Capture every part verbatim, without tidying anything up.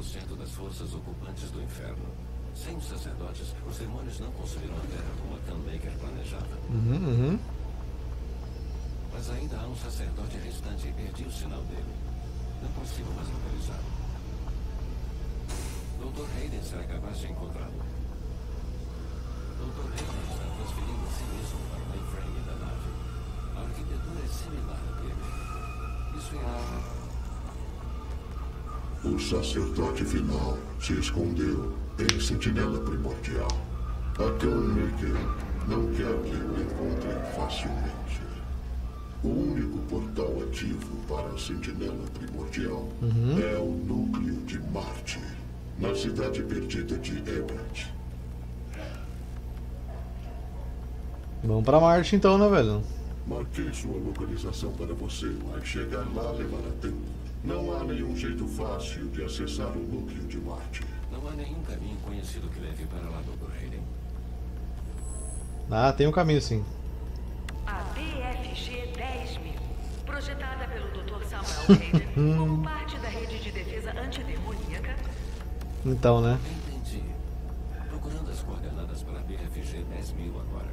por cento das forças ocupantes do inferno. Sem os sacerdotes, os demônios não construíram a Terra como a Gunmaker planejava. Uhum, uhum. Mas ainda há um sacerdote restante e perdi o sinal dele. Não consigo mais localizá-lo. doutor Hayden será capaz de encontrá-lo. doutor Hayden está transferindo a si mesmo para o mainframe da nave. A arquitetura é similar a dele. Isso irá... O sacerdote final se escondeu em Sentinela Primordial. A Gunmaker não quer que o encontrem facilmente. O único portal ativo para a Sentinela Primordial Uhum. é o núcleo de Marte, na cidade perdida de Ebert. Vamos pra Marte então, né, velho? Marquei sua localização para você, mas chegar lá levará tempo. Não há nenhum jeito fácil de acessar o núcleo de Marte. Não há nenhum caminho conhecido que leve para lá, doutor Hayden. Ah, tem um caminho sim. A B F G dez mil, projetada pelo doutor Samuel Hayden como parte da rede de defesa antidemoníaca. Então, né? Entendi. Procurando as coordenadas para a B F G dez mil agora.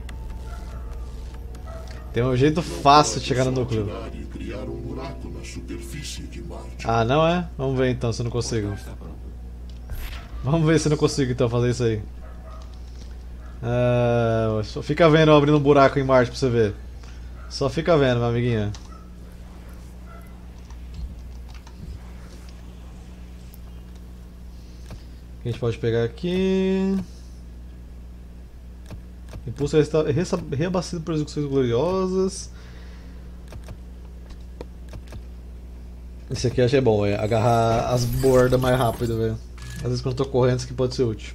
Tem um jeito fácil de chegar no núcleo. E criar um buraco na superfície de Marte. Ah, não é? Vamos ver então se eu não consigo. Está pronto. Vamos ver se eu não consigo então fazer isso aí. Ah, só fica vendo eu abrindo um buraco em Marte pra você ver. Só fica vendo, meu amiguinho. O que a gente pode pegar aqui? Impulso resta- resta- reabastecido por execuções gloriosas. Esse aqui eu achei bom, é agarrar as bordas mais rápido, velho. Às vezes quando eu tô correndo isso aqui pode ser útil.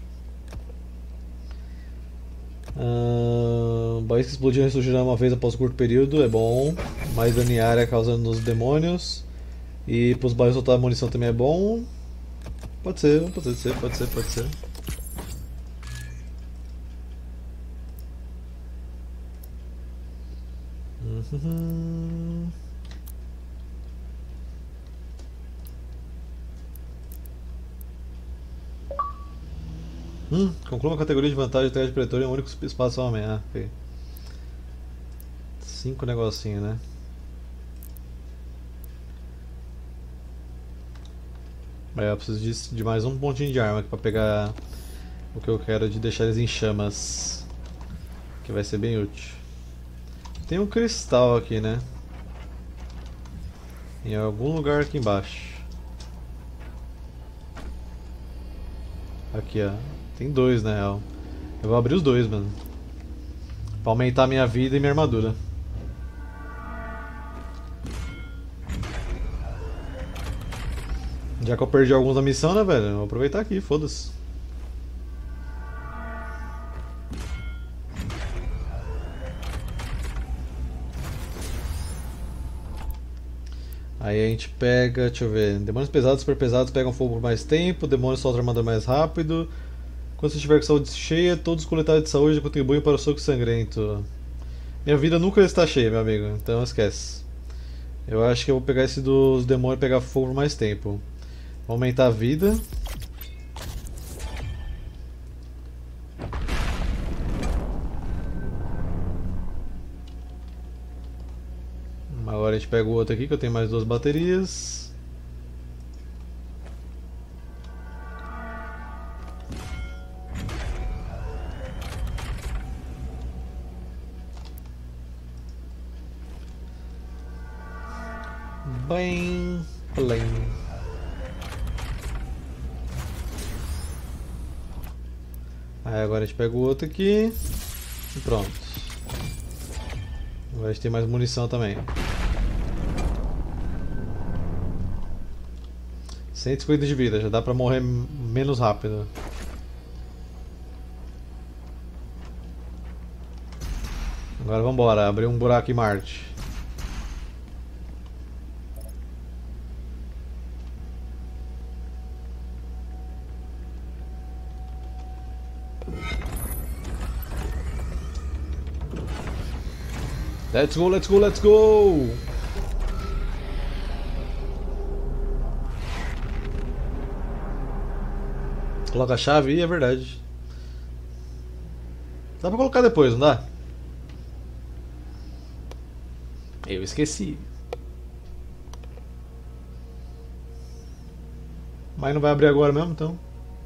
Uh, baís que explodiram e ressurgirão uma vez após um curto período, é bom. Mais dano em área causando nos demônios. E pros baís soltar munição também é bom. Pode ser, pode ser, pode ser, pode ser. Uhum. Hum, conclua uma categoria de vantagem de teste de pretor em um único espaço homem. Ah, ok. Cinco negocinhos, né? Aí eu preciso de, de mais um pontinho de arma aqui pra pegar o que eu quero de deixar eles em chamas. Que vai ser bem útil. Tem um cristal aqui, né? Em algum lugar aqui embaixo. Aqui, ó. Tem dois, na real. Eu vou abrir os dois, mano. Pra aumentar minha vida e minha armadura. Já que eu perdi alguns da missão, né, velho? Eu vou aproveitar aqui, foda-se. Aí a gente pega, deixa eu ver, demônios pesados e super pesados pegam fogo por mais tempo, demônios soltam armadura mais rápido. Quando você estiver com saúde cheia, todos os coletados de saúde contribuem para o soco sangrento. Minha vida nunca está cheia, meu amigo, então esquece. Eu acho que eu vou pegar esse dos demônios e pegar fogo por mais tempo. Vou aumentar a vida. Agora a gente pega o outro aqui que eu tenho mais duas baterias. Bem, bem. Aí agora a gente pega o outro aqui e pronto. Agora a gente tem mais munição também. cento e cinquenta de vida, já dá pra morrer menos rápido. Agora vambora, abrir um buraco em Marte. Let's go, let's go, let's go! Coloca a chave e é verdade. Dá pra colocar depois, não dá? Eu esqueci. Mas não vai abrir agora mesmo, então.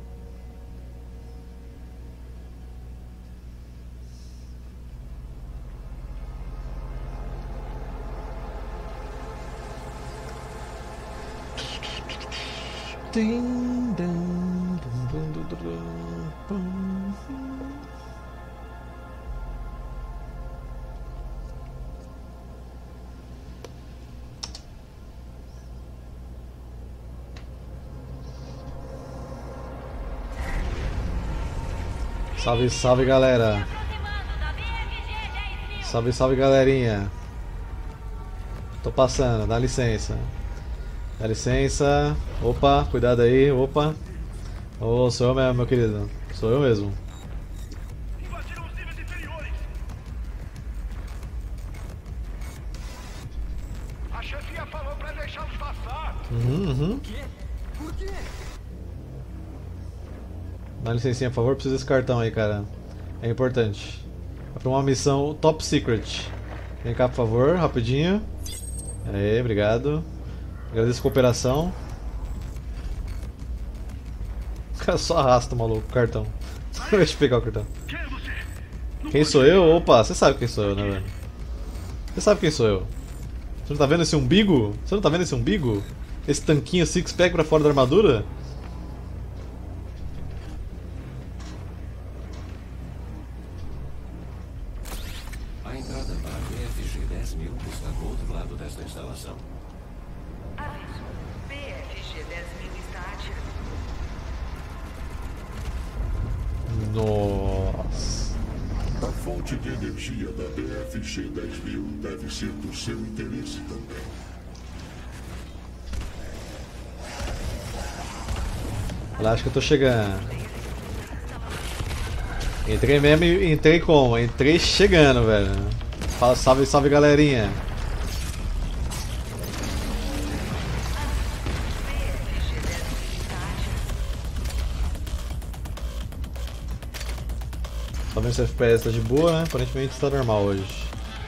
Salve, salve galera. Salve, salve galerinha. Tô passando, dá licença. Dá licença. Opa, cuidado aí, opa. Ô, oh, sou eu mesmo, meu querido. Sou eu mesmo. Invadiram os níveis inferiores. A chefia falou pra deixá-los passar. Uhum, uhum. Por quê? Dá licencinha, por favor, preciso desse cartão aí, cara. É importante. É pra uma missão top secret. Vem cá, por favor, rapidinho. Aê, obrigado. Agradeço a cooperação. O cara só arrasta, maluco, o cartão. Deixa eu pegar o cartão. Quem é você? Não Quem pode sou ser. eu? Opa, você sabe quem sou eu, né, velho? Você sabe quem sou eu. Você não tá vendo esse umbigo? Você não tá vendo esse umbigo? Esse tanquinho six-pack pra fora da armadura? A entrada para a B F G dez mil está do outro lado desta instalação. Aviso. B F G dez mil está atirando. Nossa. A fonte de energia da B F G dez mil deve ser do seu interesse também. Relaxa que eu tô chegando. Entrei mesmo e entrei como? Entrei chegando, velho. Fala, salve, salve galerinha. Só vendo se o F P S tá de boa, né? Aparentemente está normal hoje.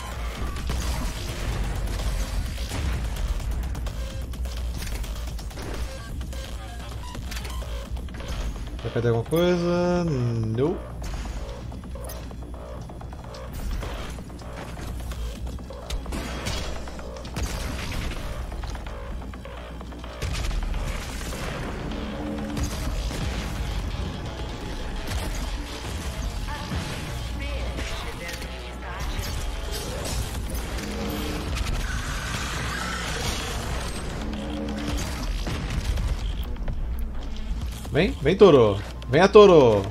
Vai perder alguma coisa? Não. Vem, vem Toro. Venha Toro.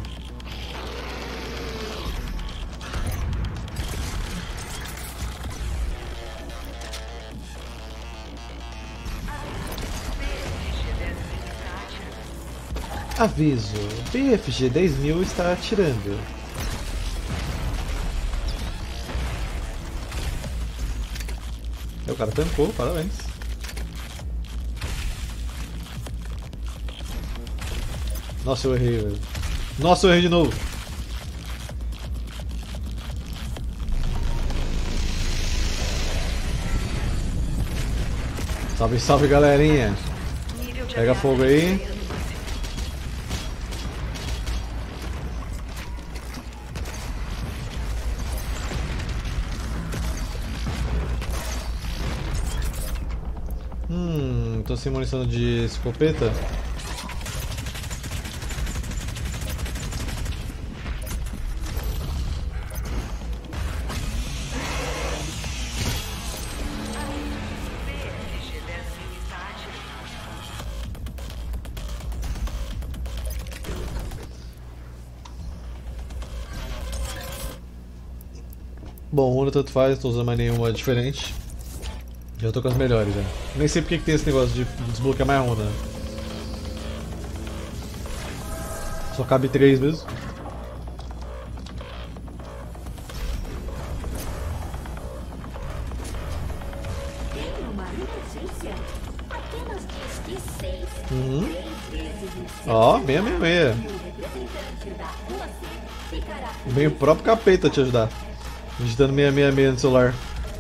Aviso, B F G dez mil está atirando. O cara tancou, parabéns. Nossa, eu errei, velho. Nossa, eu errei de novo. Salve, salve, galerinha. Pega fogo aí. Hum, tô sem munição de escopeta. Bom, uma tanto faz, não tô usando mais nenhuma diferente. Já tô com as melhores já. Nem sei porque que tem esse negócio de desbloquear mais runa. Só cabe três mesmo. Tem uma emergência. Uhum. Ó, meia meia meia. Vem o próprio capeta te ajudar. Digitando seiscentos e sessenta e seis no celular.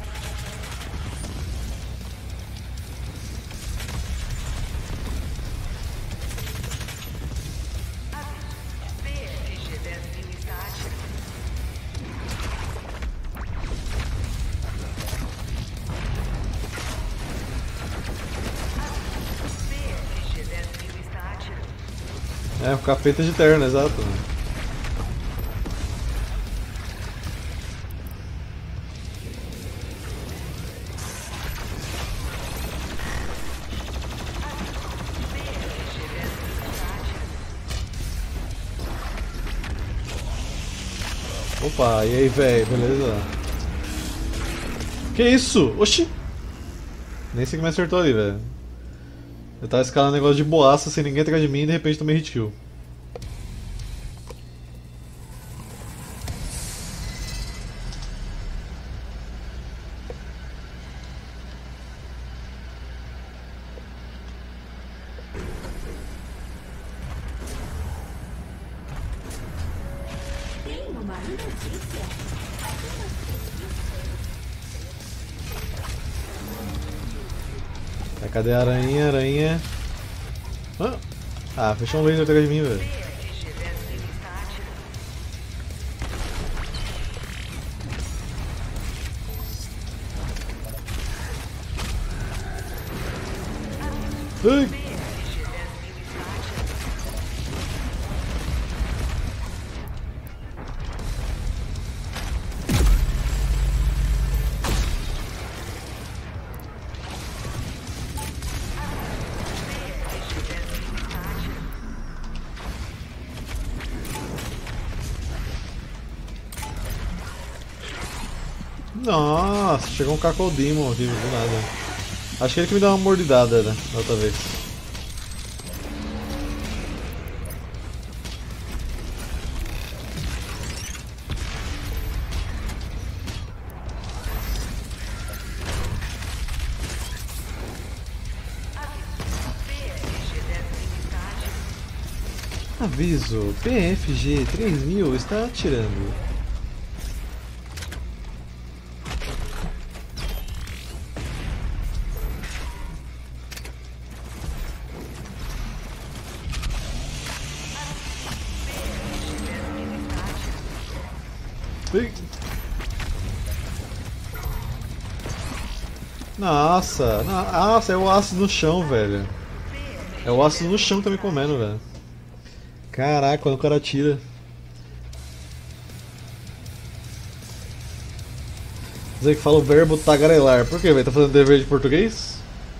P F G dez mil está ativa. P F G dez mil está ativa. É, o capeta de terno, exato. Opa, e aí, velho, beleza? Que isso? Oxi! Nem sei que me acertou ali, velho. Eu tava escalando um negócio de boaça sem ninguém atrás de mim e de repente tomei hit kill. Cadê a aranha, aranha? Ah, ah fechou um laser atrás de mim, velho. P F G dez mil está ativa. Ai. P F G dez mil está ativa. Nossa, chegou um Cackle Demon aqui, do nada. Acho que ele que me deu uma mordidada, né, da outra vez. Aviso, P F G três mil está atirando. Nossa, nossa, é o ácido no chão, velho. É o ácido no chão que tá me comendo, velho. Caraca, quando o cara atira. Dizer que fala o verbo tagarelar. Por que, velho? Tá fazendo dever de português?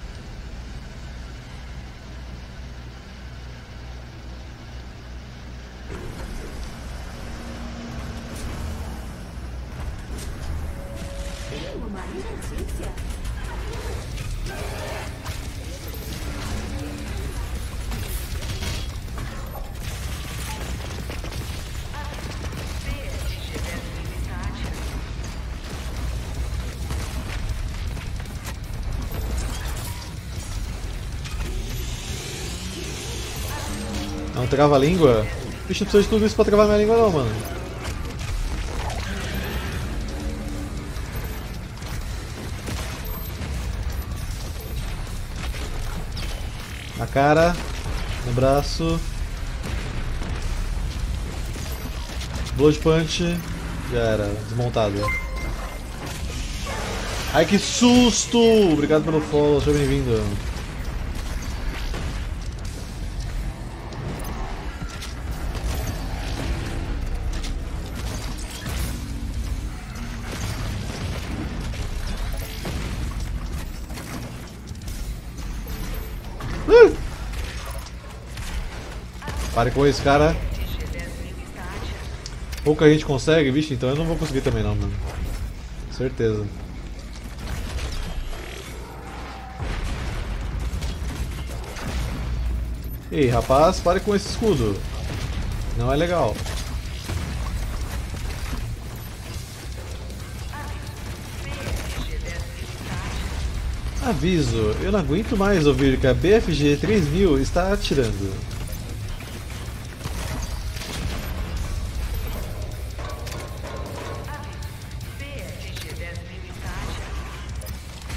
Não trava a língua? Bicho, não precisa de tudo isso pra travar minha língua não, mano. Na cara, no braço. Blood Punch. Já era, desmontado. Ai, que susto! Obrigado pelo follow, seja bem-vindo. Uh! Pare com isso, cara. Pouca gente consegue, vixe, então eu não vou conseguir também não, mano. Certeza. Ei, rapaz, pare com esse escudo. Não é legal. Aviso, eu não aguento mais ouvir que a B F G três mil está atirando. B F G dez mil está atirando.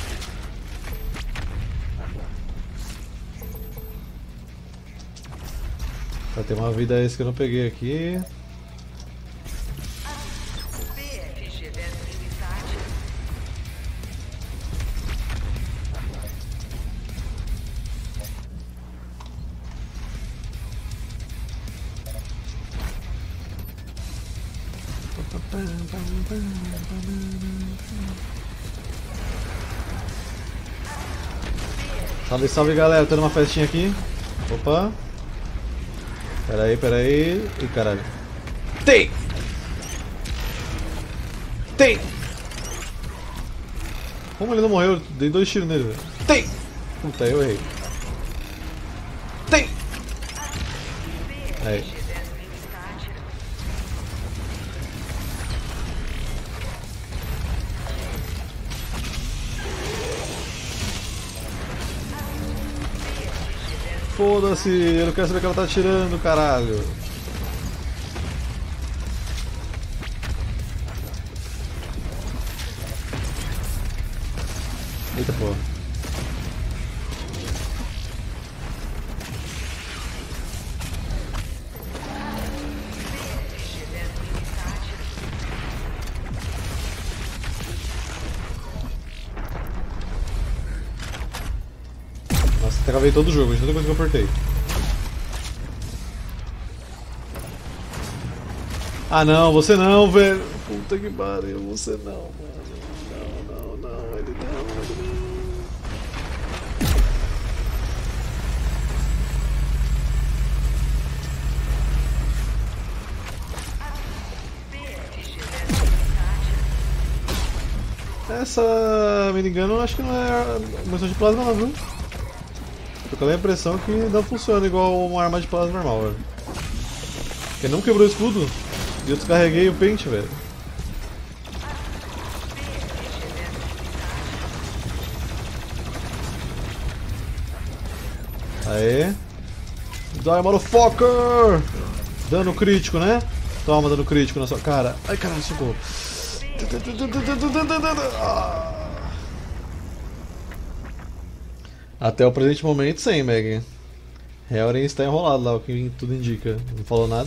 Vai ter uma vida esse que eu não peguei aqui. B F G dez mil está atirando. Salve, salve galera, tô numa festinha aqui. Opa. Pera aí, pera aí. Ih, caralho. Tem! Tem! Como ele não morreu? Eu dei dois tiros nele, velho. Tem! Puta, eu errei. Tem! Aí. B F G dez mil está atirando. Foda-se, eu não quero saber que ela tá atirando, caralho. Eita porra. Nossa, travei todo o jogo, tanta coisa que eu apertei. Ah não, você não, velho. Puta que pariu, você não, mano. Não, não, não, ele não, ele não. Essa, me engano, acho que não é munição de plasma não, viu? Tô com a impressão que não funciona igual uma arma de plasma normal, velho. Porque não quebrou o escudo e eu descarreguei o pente, velho. Aê. Die, motherfucker! Dano crítico, né? Toma dano crítico na sua cara. Ai, caralho, socorro. Até o presente momento, sem, Meg. Helren está enrolado lá, o que tudo indica. Não falou nada.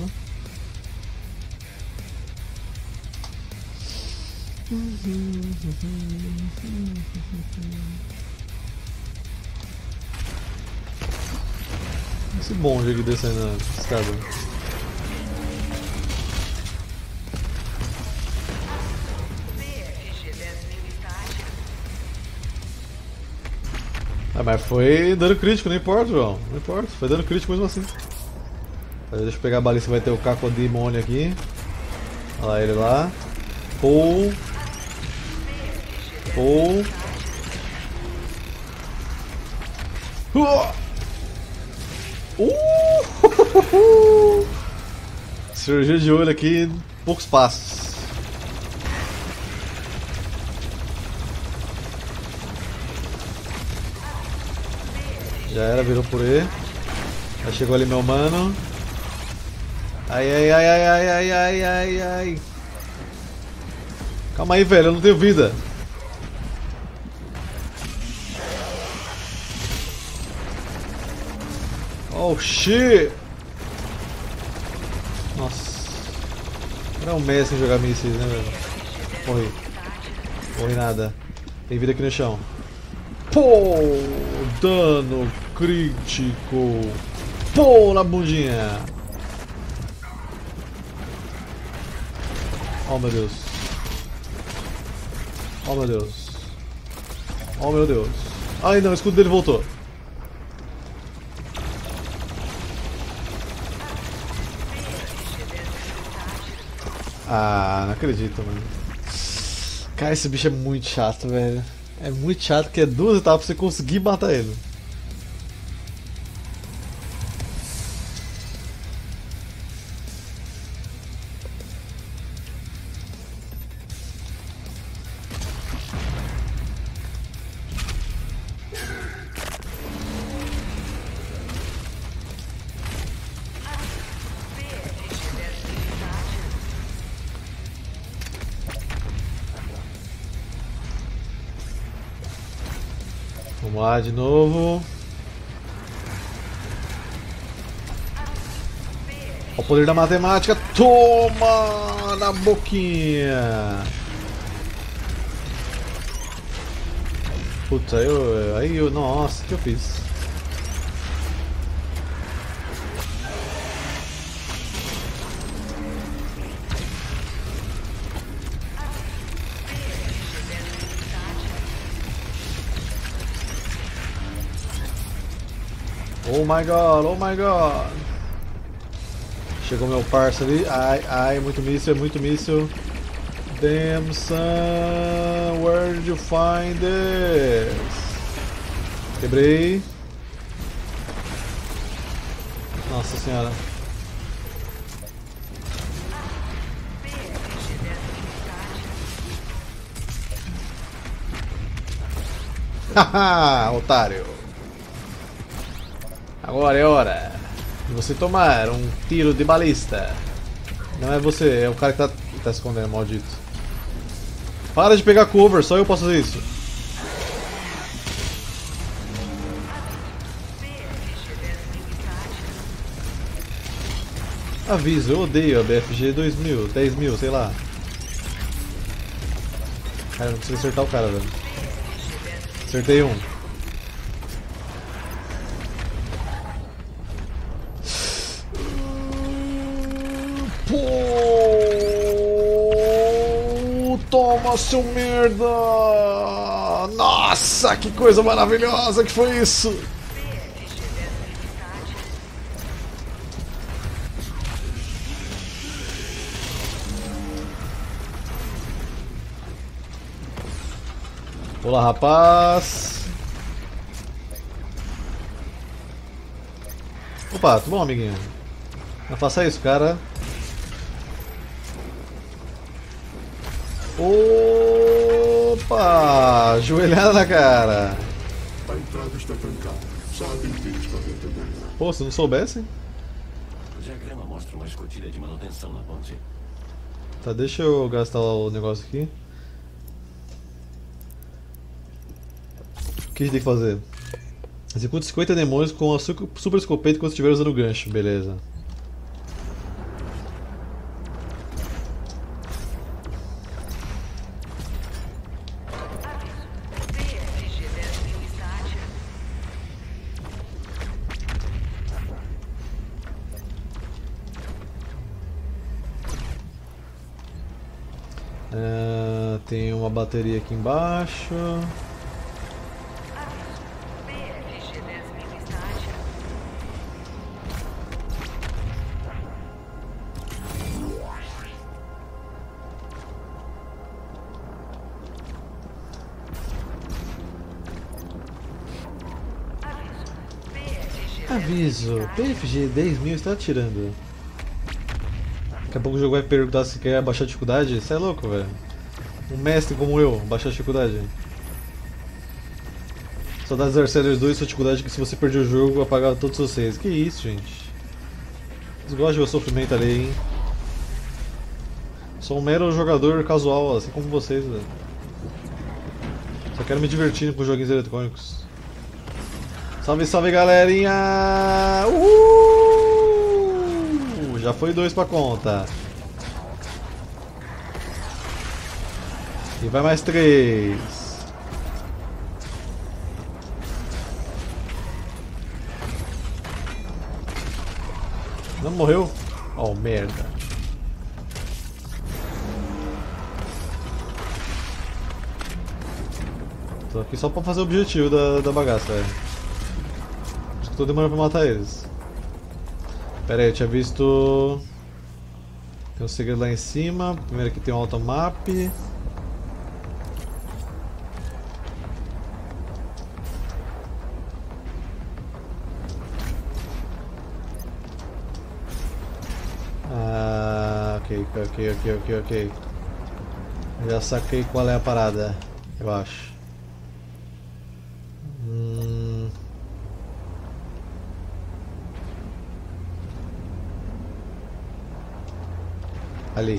Esse bonde aqui descendo na escada. Ah, mas foi dano crítico, não importa, João. Não importa, foi dano crítico mesmo assim. Deixa eu pegar a balista, vai ter o Cacodemônio aqui. Olha lá ele lá. Pull. Pull. Uh! Cirurgia de olho aqui, poucos passos. Já era, virou purê. Já chegou ali meu mano. Ai ai ai ai ai ai ai ai ai. Calma aí, velho, eu não tenho vida. Oh shit! Nossa. Não é um mestre em jogar mísseis, né, velho? Morri. Morri nada. Tem vida aqui no chão. Pô! Dano crítico. Pô, na bundinha. Oh meu Deus. Oh meu Deus. Oh meu Deus. Ai não, o escudo dele voltou. Ah, não acredito, mano. Cara, esse bicho é muito chato, velho. É muito chato que é duas etapas pra você conseguir matar ele. Vamos lá de novo. O poder da matemática. Toma na boquinha. Putz, aí eu, aí eu... Nossa, o que eu fiz? Oh my god, oh my god. Chegou meu parça ali. Ai, ai, muito míssil, muito míssil. Damn son, where did you find this? Quebrei. Nossa senhora. Haha, otário. Agora é hora de você tomar um tiro de balista. Não é você, é o cara que tá, tá escondendo, maldito. Para de pegar cover, só eu posso fazer isso. Aviso, eu odeio a B F G dois mil, dez mil, sei lá. Cara, não consigo acertar o cara, velho. Acertei um. Pô, toma, seu merda! Nossa, que coisa maravilhosa que foi isso! Olá, rapaz! Opa, tudo bom, amiguinho? Não faça isso, cara. Opa! Joelhada na cara. A entrada está trancada. Sabem que está dentro dela. Pô, se não soubesse? O diagrama mostra uma escotilha de manutenção na ponte. Tá, deixa eu gastar o negócio aqui. O que a gente tem que fazer? Execute cinquenta demônios com a su- super escopeta quando estiver usando o gancho, beleza. É, tem uma bateria aqui embaixo. Aviso, P F G dez mil está atirando. Daqui a pouco o jogo vai perguntar se quer baixar a dificuldade. Você é louco, velho? Um mestre como eu, baixar a dificuldade. Saudades da Darksiders dois, sua dificuldade que se você perder o jogo, apagava todos vocês. Que isso, gente? Vocês gostam de ver sofrimento ali, hein? Sou um mero jogador casual, assim como vocês, velho. Só quero me divertir com joguinhos eletrônicos. Salve, salve, galerinha! Uhul! Já foi dois pra conta. E vai mais três. Não morreu? Oh, merda. Tô aqui só pra fazer o objetivo da, da bagaça, velho. Acho que tô demorando pra matar eles. Pera aí, eu tinha visto... Tem um segredo lá em cima. Primeiro aqui tem um automap. Ah, ok, ok, ok, ok, ok. Já saquei qual é a parada, eu acho. Hum... Ali.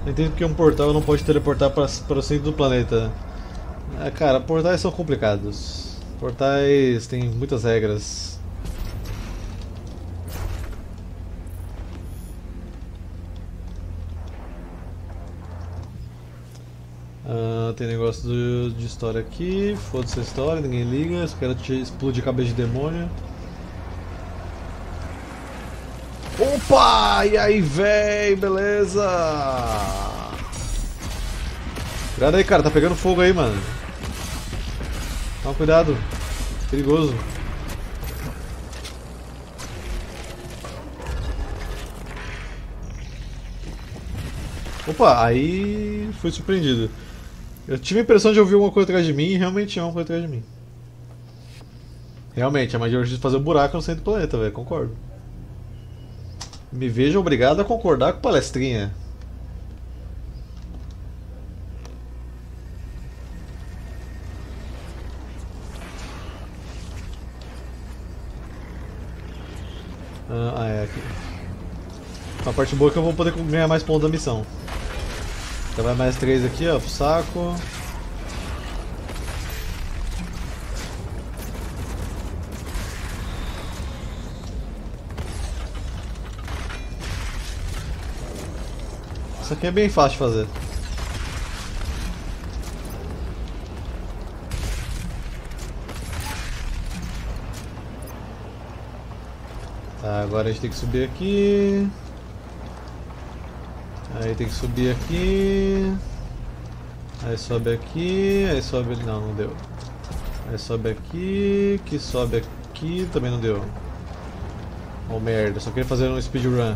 Não entendo porque um portal não pode teleportar para, para o centro do planeta. É, cara, portais são complicados. Portais têm muitas regras. Ah, tem negócio do, de história aqui. Foda-se a história, ninguém liga. Os caras te explodir cabeça de demônio. Opa! E aí, véi, beleza? Cuidado aí, cara, tá pegando fogo aí, mano. Toma cuidado, perigoso. Opa, aí fui surpreendido. Eu tive a impressão de ouvir alguma coisa atrás de mim e realmente tinha uma coisa atrás de mim. Realmente, a magia de fazer um buraco no centro do planeta, velho, concordo. Me vejo obrigado a concordar com palestrinha. Ah, é aqui. A parte boa é que eu vou poder ganhar mais pontos da missão. Então vai mais três aqui, ó, pro saco. Isso aqui é bem fácil de fazer. Tá, agora a gente tem que subir aqui. Aí tem que subir aqui. Aí sobe aqui. Aí sobe. Não, não deu. Aí sobe aqui. Que sobe aqui. Também não deu. Oh merda, só queria fazer um speedrun.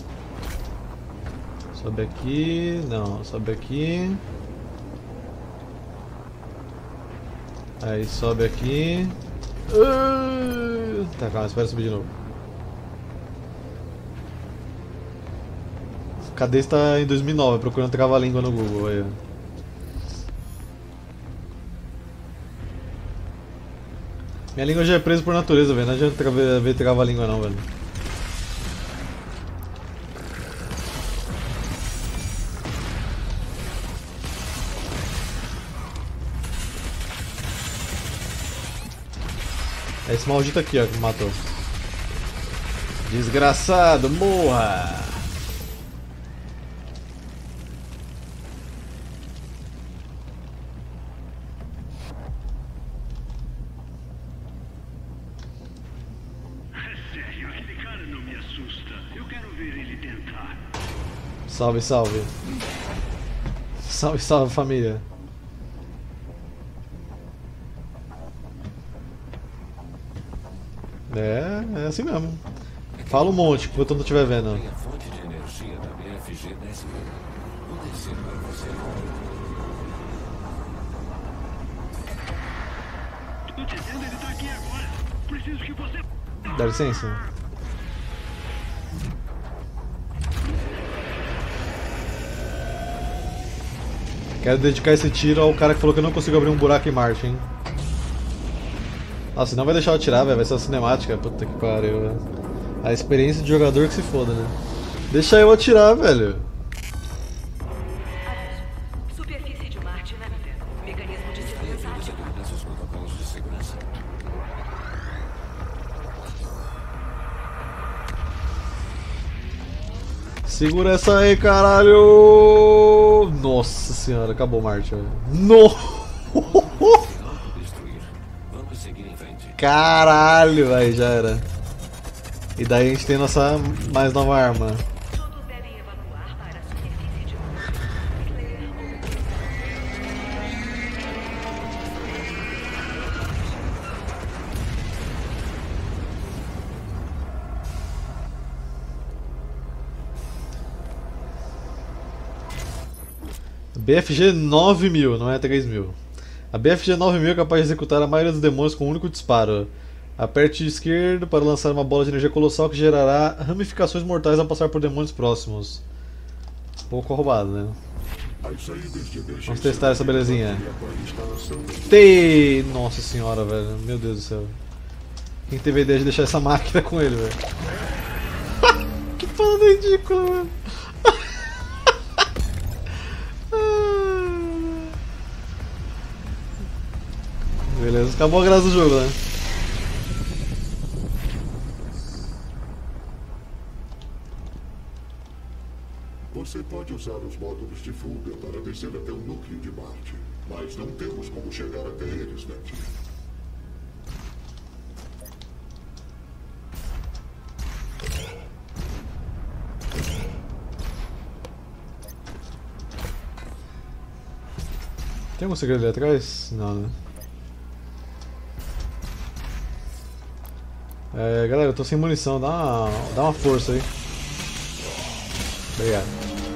Sobe aqui. Não, sobe aqui. Aí sobe aqui. Uh, tá, calma, espera subir de novo. Cadê está em dois mil e nove procurando trava-língua no Google aí. Minha língua já é presa por natureza, velho. Não adianta ver trava-língua não, velho. É esse maldito aqui, ó, que me matou. Desgraçado, morra! Sério, aquele cara não me assusta. Eu quero ver ele tentar. Salve, salve. Salve, salve, família. É, é assim mesmo. Fala um monte enquanto eu não estiver vendo. Tem a fonte de energia da B F G dez mil. Vou descer para você agora. Tô dizendo, ele tá aqui agora. Preciso que você... Dá licença. Quero dedicar esse tiro ao cara que falou que eu não consigo abrir um buraco em Marte, hein? Nossa, senão vai deixar eu atirar, velho. Vai ser uma cinemática. Puta que pariu, velho. A experiência de jogador que se foda, né? Deixa eu atirar, velho. Superfície de Marte na vida. Mecanismo de segurança ativo. Segurança os protocolos de segurança. Segura essa aí, caralho! Nossa senhora, acabou Marte, velho. No! Destruir. Vamos seguir em frente. Caralho, aí já era. E daí a gente tem nossa mais nova arma. Todos devem evacuar para a superfície de Marte. Ler ou... B F G nove mil, não é três mil. A B F G nove mil é capaz de executar a maioria dos demônios com um único disparo. Aperte esquerdo para lançar uma bola de energia colossal que gerará ramificações mortais ao passar por demônios próximos. Pouco roubado, né? As saídas de emergência Vamos testar essa belezinha. para a instalação da Tei! Nossa senhora, velho. Meu Deus do céu. Quem teve a ideia de deixar essa máquina com ele, velho? Que parada ridícula, velho. Beleza, acabou a graça do jogo, né? Você pode usar os módulos de fuga para descer até o núcleo de Marte, mas não temos como chegar até eles daqui. Tem algum segredo ali atrás? Não, né? É, galera, eu tô sem munição, dá uma, dá uma força aí. Obrigado.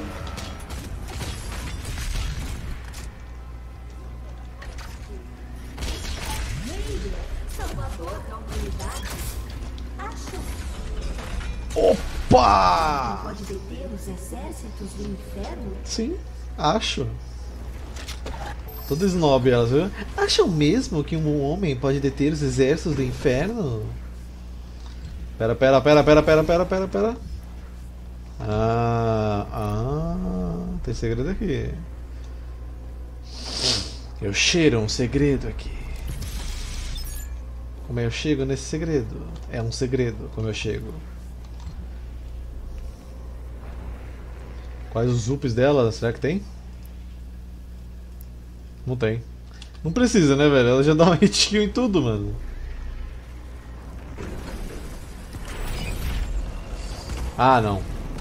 Opa! Pode deter os exércitos do inferno? Sim, acho. Todo snob elas, viu? Acham mesmo que um homem pode deter os exércitos do inferno? Pera, pera, pera, pera, pera, pera, pera, pera. Ah, ah, tem segredo aqui. Eu cheiro um segredo aqui. Como eu chego nesse segredo? É um segredo como eu chego. Quais os ups dela? Será que tem? Não tem. Não precisa, né, velho? Ela já dá um hit kill em tudo, mano. Ah, não.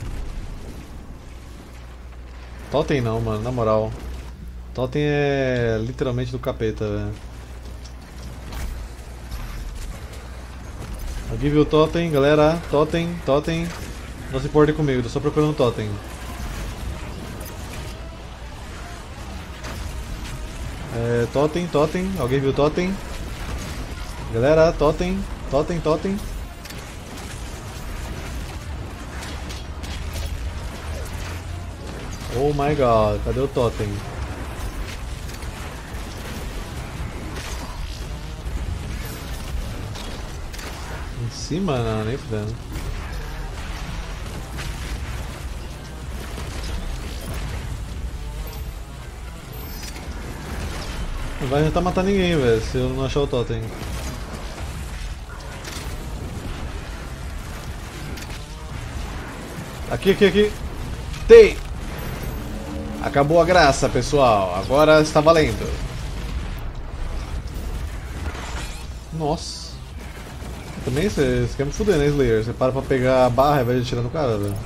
Totem não, mano, na moral. Totem é literalmente do capeta, velho. Alguém viu o Totem, galera? Totem, Totem. Não se importem comigo, tô só procurando um Totem. É, Totem, Totem. Alguém viu o Totem? Galera, Totem, Totem, Totem. Oh my god, cadê o Totem? Em cima? Não, nem fudendo. Não vai tentar matar ninguém, velho, se eu não achar o Totem. Aqui, aqui, aqui. Tem! Acabou a graça, pessoal. Agora está valendo. Nossa. Também você quer me fuder, né, Slayer? Você para pra pegar a barra e vai atirar no cara, velho.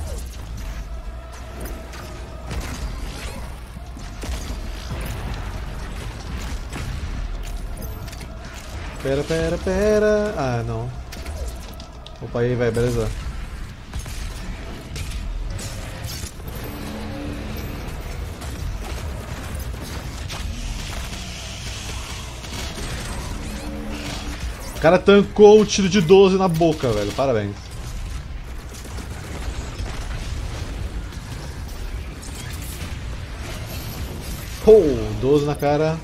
Pera, pera, pera. Ah, não. Opa, aí, vai, beleza. O cara tancou um tiro de doze na boca, velho. Parabéns. Oh, doze na cara.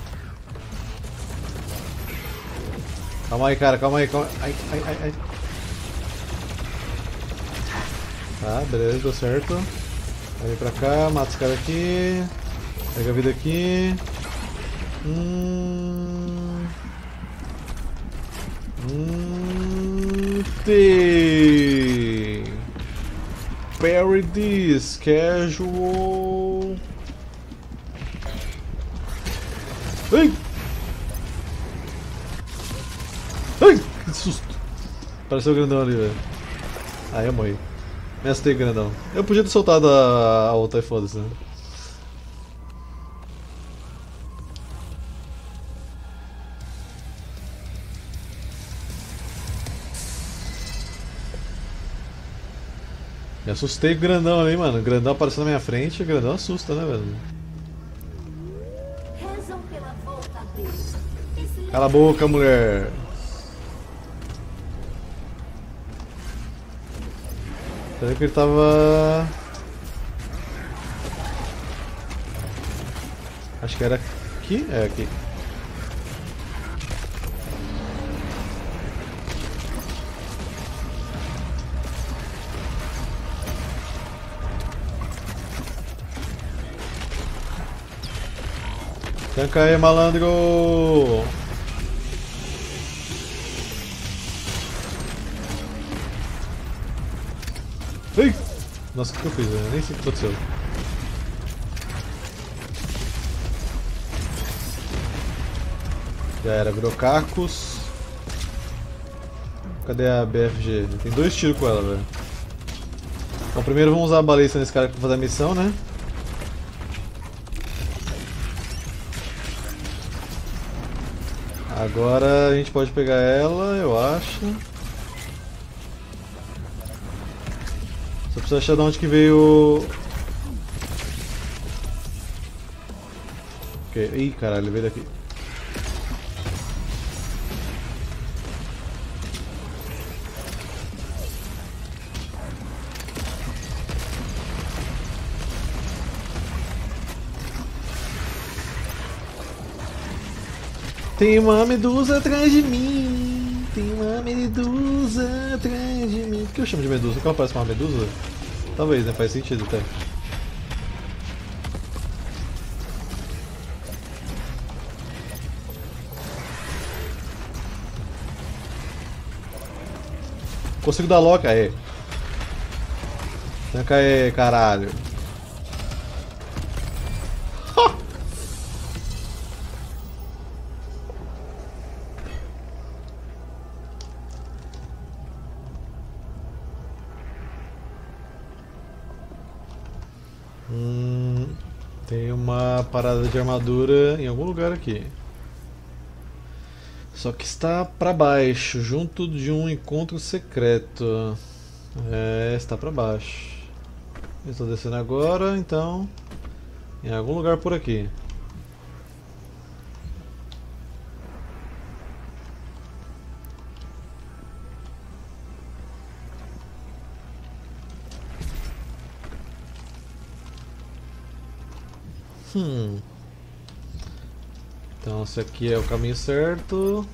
Calma aí, cara. Calma aí. Calma aí. Ai, ai, ai. Tá, beleza. Deu certo. Vai vir pra cá. Mata esse cara aqui. Pega a vida aqui. Hum... Hum, tem. Parry this, casual. Ai! Ai! Que susto! Pareceu o grandão ali, velho. Aí eu morri. Me assustei, grandão. Eu podia ter soltado a, a outra e foda-se, né? Me assustei com o grandão ali, mano. O grandão apareceu na minha frente, o grandão assusta, né, velho? Rezam pela volta dele. Cala a boca, mulher! Peraí que ele tava... Acho que era aqui? É, aqui. Tanca aí, malandro! Ei! Nossa, o que eu fiz? Eu nem sei o que aconteceu. Já era, virou cacos. Cadê a B F G? Tem dois tiros com ela, velho. Bom, primeiro vamos usar a balista nesse cara pra fazer a missão, né? Agora a gente pode pegar ela, eu acho. Só precisa achar de onde que veio. Ok, ih caralho, ele veio daqui. Tem uma medusa atrás de mim. Tem uma medusa atrás de mim. Por que eu chamo de medusa? Porque ela parece uma medusa? Talvez, né? Faz sentido até. Consigo dar lock aí. Tanca aí, caralho. Hum, tem uma parada de armadura em algum lugar aqui. Só que está para baixo, junto de um encontro secreto. É, está para baixo. Eu estou descendo agora, então em algum lugar por aqui. Hum. Então esse aqui é o caminho certo.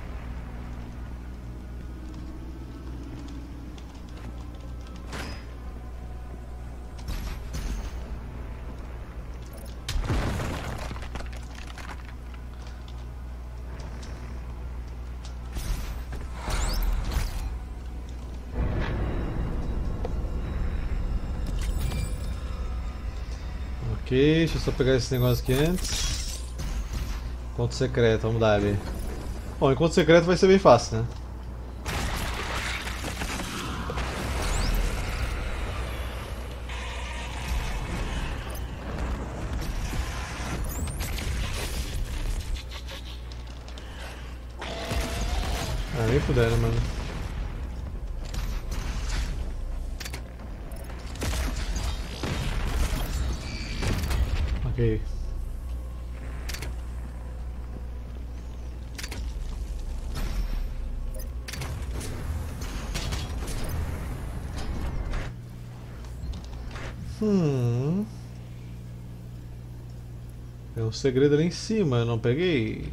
Ok, deixa eu só pegar esse negócio aqui antes. Encontro secreto, vamos dar ali. Bom, encontro secreto vai ser bem fácil, né? Ah, nem puder, né, mano? Ok. Hum. Tem um segredo ali em cima, eu não peguei.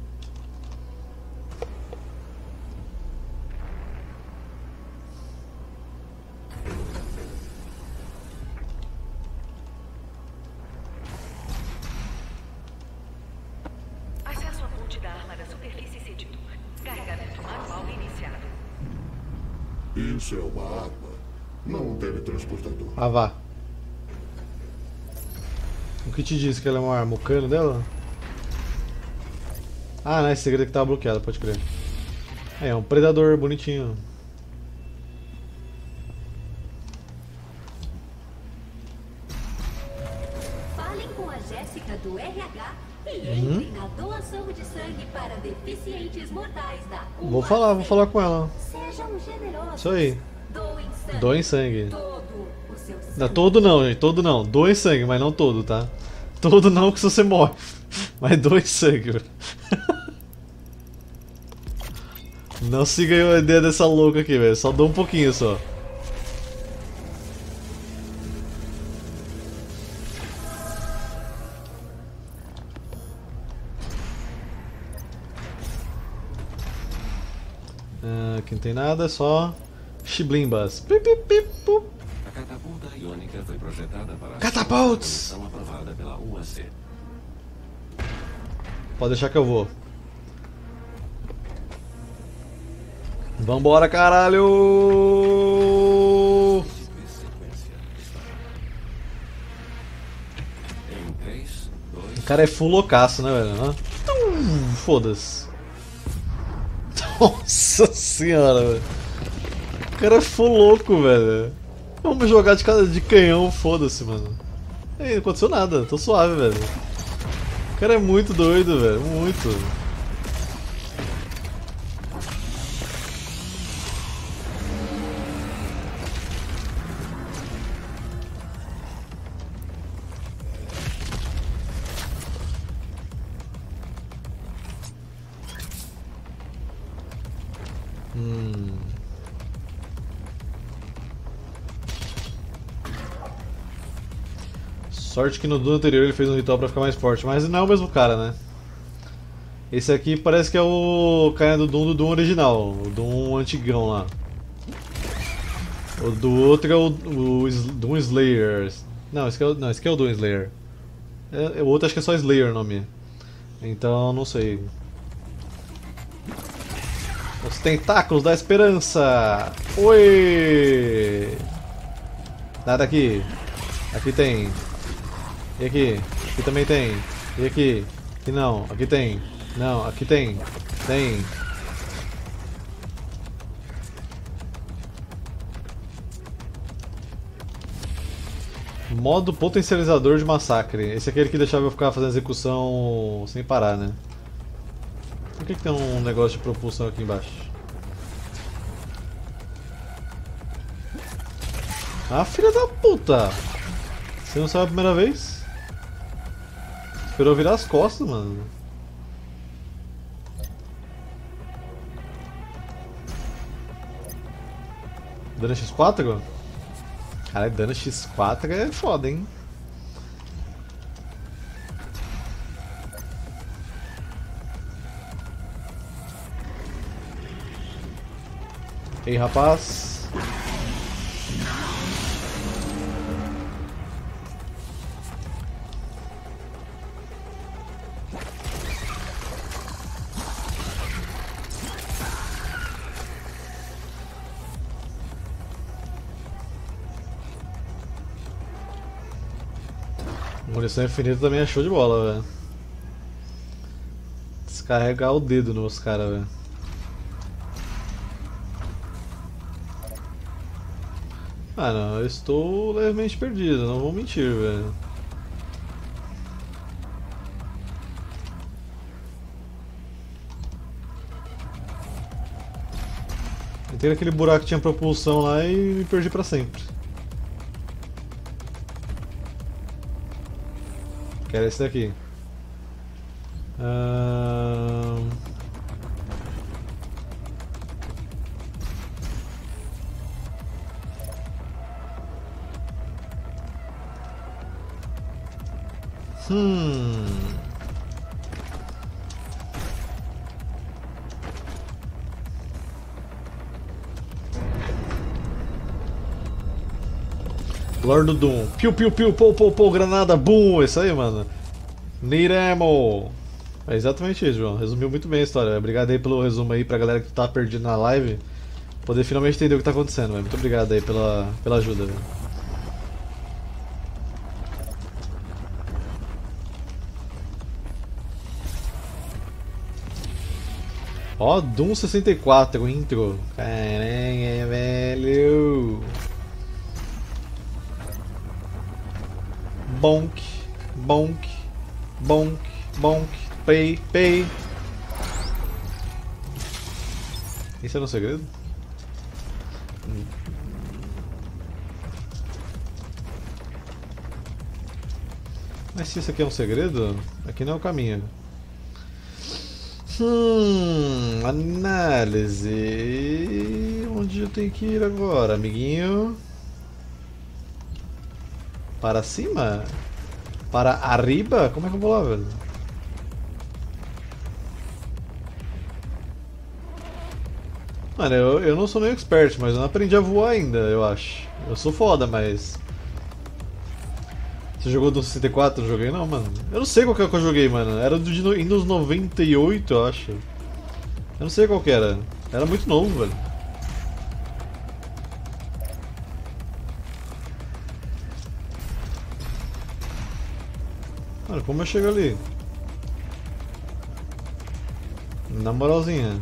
Acesso à ponte da arma da superfície seditor. Carregamento manual iniciado. Isso é uma arma, não um teletransportador. Ah, vá. O que te disse que ela é uma arma? O cano dela? Ah, não, esse segredo aqui tava bloqueado, pode crer. É, é um predador bonitinho. Falem com a Jéssica do R H e entrem na doação de sangue para deficientes mortais da U A C. Vou falar, vou falar com ela. Sejam generosos. Isso aí. Doem sangue. Doem sangue. Todo o seu sangue. Não, todo não, gente, todo não. Doem sangue, mas não todo, tá? Todo não, que se você morre. Mas doem sangue, velho. Não siga a ideia dessa louca aqui, velho. Só dou um pouquinho só. Ah, aqui não tem nada, é só chiblimbas. Pip, pip, pip, pup. A catapulta iônica foi projetada para Catapults! a missão aprovada pela U A C. Pode deixar que eu vou. Vambora, caralho! três, dois... O cara é full loucaço, né, velho? Tum, foda-se. Nossa senhora, velho. O cara é full louco, velho. Vamos jogar de, cada, de canhão, foda-se, mano. Ei, não aconteceu nada, tô suave, velho. O cara é muito doido, velho, muito. Hum. Sorte que no Doom anterior ele fez um ritual pra ficar mais forte, mas não é o mesmo cara, né? Esse aqui parece que é o cara do Doom do Doom original, o Doom antigão lá. O do outro é o, o Doom Slayer. Não, esse aqui é o, não, esse aqui é o Doom Slayer. É, o outro acho que é só Slayer o nome. Então não sei. Os tentáculos da esperança! Oi! Nada aqui. Aqui tem. E aqui? Aqui também tem. E aqui? Aqui não. Aqui tem. Não, aqui tem. Tem. Modo potencializador de massacre. Esse é aquele que deixava eu ficar fazendo execução sem parar, né? Por que, que tem um negócio de propulsão aqui embaixo? Ah, filha da puta! Você não sabe a primeira vez? Esperou virar as costas, mano. Dano X quatro? Caralho, dano X quatro é foda, hein? Ei, rapaz. Munição infinita também é show de bola, velho. Descarregar o dedo nos caras, velho. Ah não, eu estou levemente perdido, não vou mentir, velho. Entrei naquele buraco que tinha propulsão lá e me perdi pra sempre. Quero esse daqui. Ahn... Hum. Lord do Doom. Piu, piu, piu, pou, pou, pou, granada, boom. Isso aí, mano. Need ammo. É exatamente isso, João. Resumiu muito bem a história. Obrigado aí pelo resumo aí pra galera que tá perdida na live. Poder finalmente entender o que tá acontecendo, véio. Muito obrigado aí pela, pela ajuda, véio. Ó, Doom sessenta e quatro, intro. Caralho, velho. Bonk, bonk, bonk, bonk, pay, pay. Isso era um segredo? Hum. Mas se isso aqui é um segredo, aqui não é o caminho. Hum, análise. Onde eu tenho que ir agora, amiguinho? Para cima? Para arriba? Como é que eu vou lá, velho? Mano, eu, eu não sou nem expert, mas eu não aprendi a voar ainda, eu acho. Eu sou foda, mas... Você jogou do sessenta e quatro? Não joguei não, mano. Eu não sei qual que é que eu joguei, mano. Era do de no... Windows noventa e oito, eu acho. Eu não sei qual que era. Era muito novo, velho. Mano, como eu chego ali? Na moralzinha.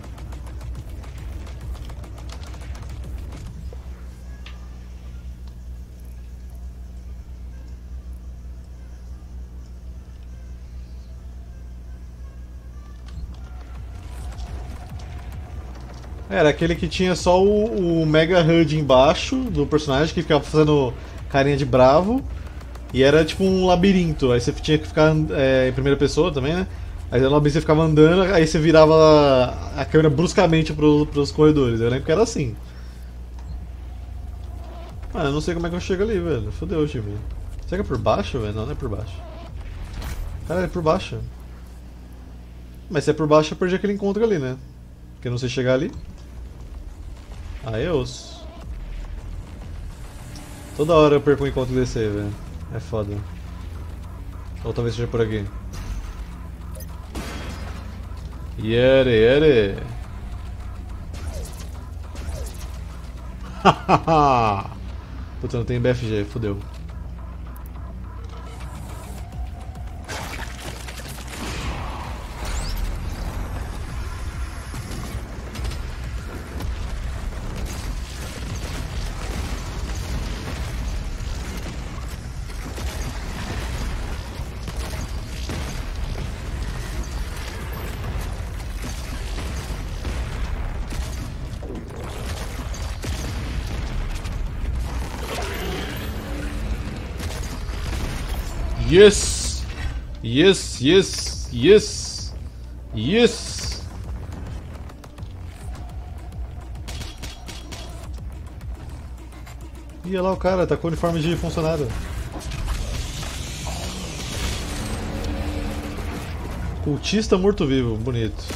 Era aquele que tinha só o, o Mega H U D embaixo do personagem, que ficava fazendo carinha de bravo. E era tipo um labirinto, aí você tinha que ficar é, em primeira pessoa também, né? Aí no labirinto você ficava andando, aí você virava a câmera bruscamente pro, pros corredores. Eu lembro que era assim. Ah, eu não sei como é que eu chego ali, velho. Fodeu, time. Será que é por baixo, velho? Não, não é por baixo. Cara, é por baixo. Mas se é por baixo, eu perdi aquele encontro ali, né? Porque eu não sei chegar ali. Aí eu ouço. Toda hora eu perco um encontro desse aí, velho. É foda. Ou talvez seja por aqui. Yere, yere. Hahaha. Puta, não tem B F G, fodeu. Yes! Yes, yes, yes! Yes! Ih, olha lá o cara, tá com o uniforme de funcionário. Cultista morto-vivo, bonito.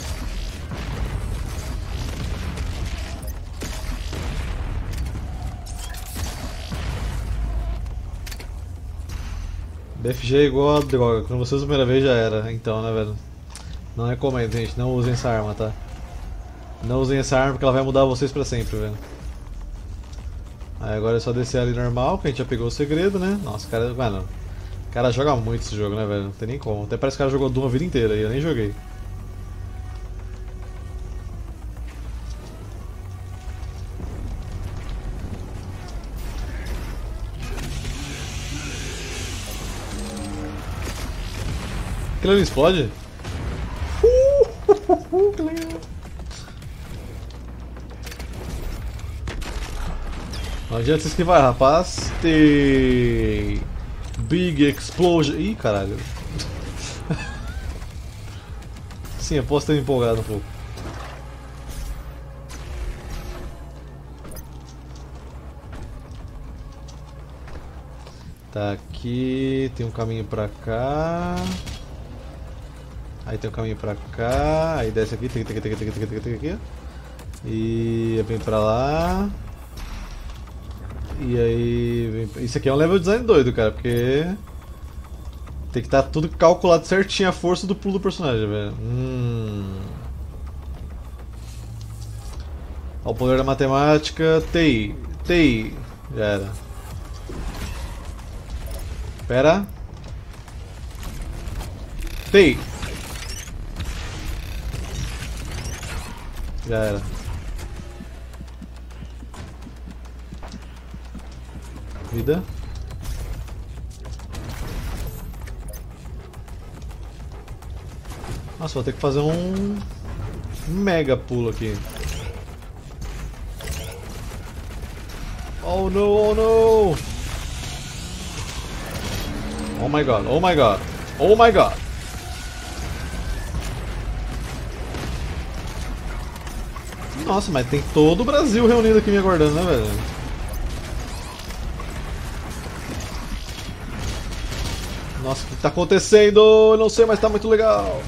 B F G é igual a droga, quando você usa a primeira vez já era, então, né, velho? Não recomendo, gente, não usem essa arma, tá? Não usem essa arma porque ela vai mudar vocês pra sempre, velho. Aí agora é só descer ali normal, que a gente já pegou o segredo, né? Nossa, o cara, mano, o cara joga muito esse jogo, né, velho? Não tem nem como. Até parece que o cara jogou Doom a vida inteira e eu nem joguei. Aquilo ali explode? Uh, que legal. Não adianta se esquivar, rapaz. Tem Big Explosion. Ih, caralho. Sim, eu posso ter me empolgado um pouco. Tá aqui, tem um caminho pra cá. Aí tem um caminho pra cá, aí desce aqui, tem aqui, tem aqui, tem aqui, tem aqui, tem aqui. E vem pra lá. E aí vem... Isso aqui é um level design doido, cara, porque tem que estar tá tudo calculado certinho a força do pulo do personagem, velho. Hum. Ó, o poder da matemática, T I, T I, já era. Pera. T I. Já era. Vida. Nossa, vou ter que fazer um mega pulo aqui. Oh no, oh no! Oh my god, oh my god, oh my god! Nossa, mas tem todo o Brasil reunido aqui me aguardando, né, velho? Nossa, o que tá acontecendo? Eu não sei, mas tá muito legal.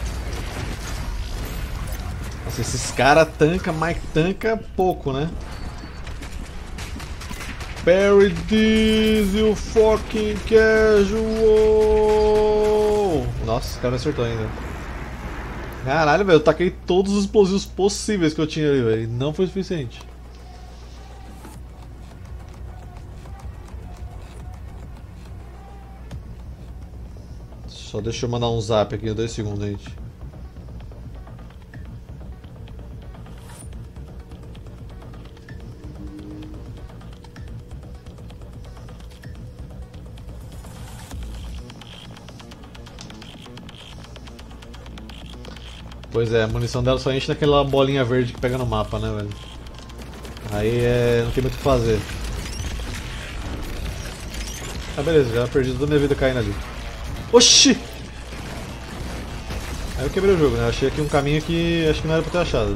Nossa, esses caras tancam, mas tanca pouco, né? Parry this, you fucking casual! Nossa, esse cara me acertou ainda. Caralho, velho, eu taquei todos os explosivos possíveis que eu tinha ali, velho. Não foi o suficiente. Só deixa eu mandar um zap aqui, dois segundos, gente. Pois é, a munição dela só enche naquela bolinha verde que pega no mapa, né, velho? Aí é... não tem muito o que fazer. Ah, beleza, já perdi toda a minha vida caindo ali. Oxi! Aí eu quebrei o jogo, né? Achei aqui um caminho que acho que não era pra ter achado.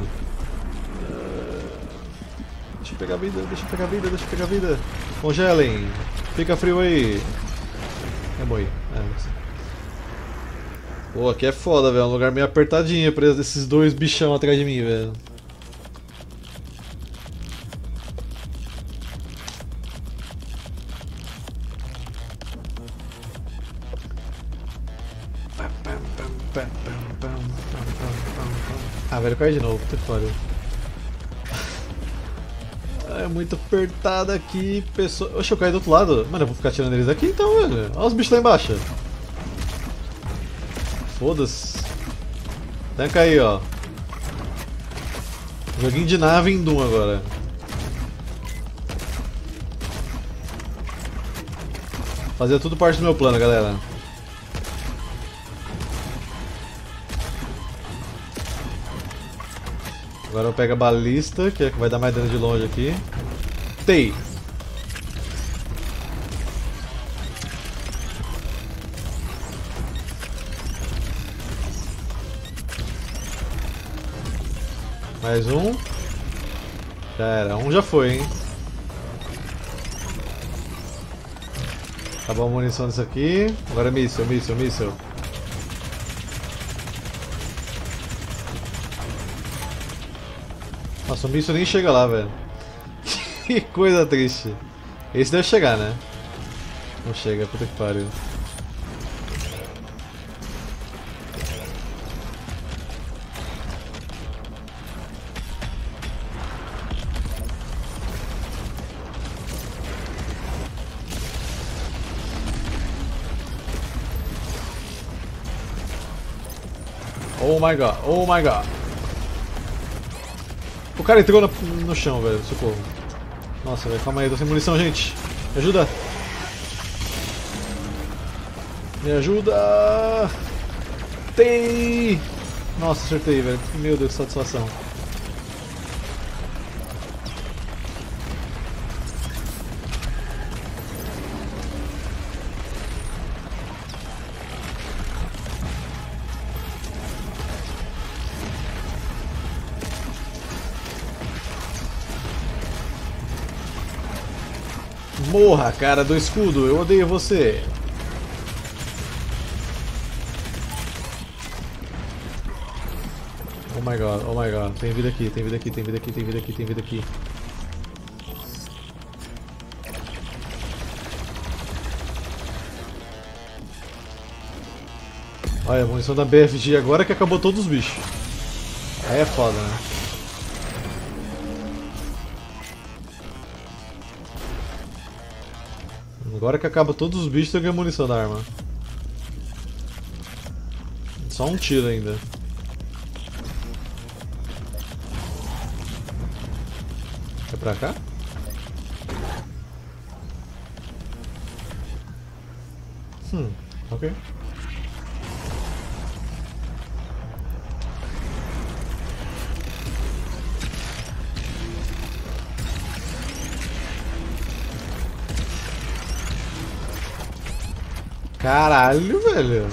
Deixa eu pegar vida, deixa eu pegar vida, deixa eu pegar vida. Congelem! Fica frio aí! Eu morri. É, pô, aqui é foda, velho. É um lugar meio apertadinho pra esses dois bichão atrás de mim, velho. Ah, velho, cai de novo. Puta que pariu. É muito apertado aqui, pessoa. Oxe, eu caí do outro lado. Mano, eu vou ficar tirando eles aqui então, velho. Olha os bichos lá embaixo. Foda-se. Tanca aí, ó. Joguinho de nave em Doom agora. Fazia tudo parte do meu plano, galera. Agora eu pego a balista, que é que vai dar mais dano de longe aqui. Tei! Mais um. Já era, um já foi, hein? Acabou a munição disso aqui. Agora é míssil, míssil, míssil. Nossa, o míssil nem chega lá, velho. Que coisa triste. Esse deve chegar, né? Não chega, puta que pariu. Oh my god, oh my god. O cara entrou no, no chão, velho, socorro. Nossa, velho, calma aí, tô sem munição, gente. Me ajuda. Me ajuda. Tem. Nossa, acertei, velho. Meu Deus, que satisfação. Morra, cara do escudo, eu odeio você. Oh my god, oh my god, tem vida aqui, tem vida aqui, tem vida aqui, tem vida aqui, tem vida aqui. Olha, a munição da B F G agora que acabou todos os bichos. Aí é foda, né? Agora que acaba todos os bichos, eu ganho munição da arma. Só um tiro ainda. É pra cá? Hum, ok. Caralho, velho.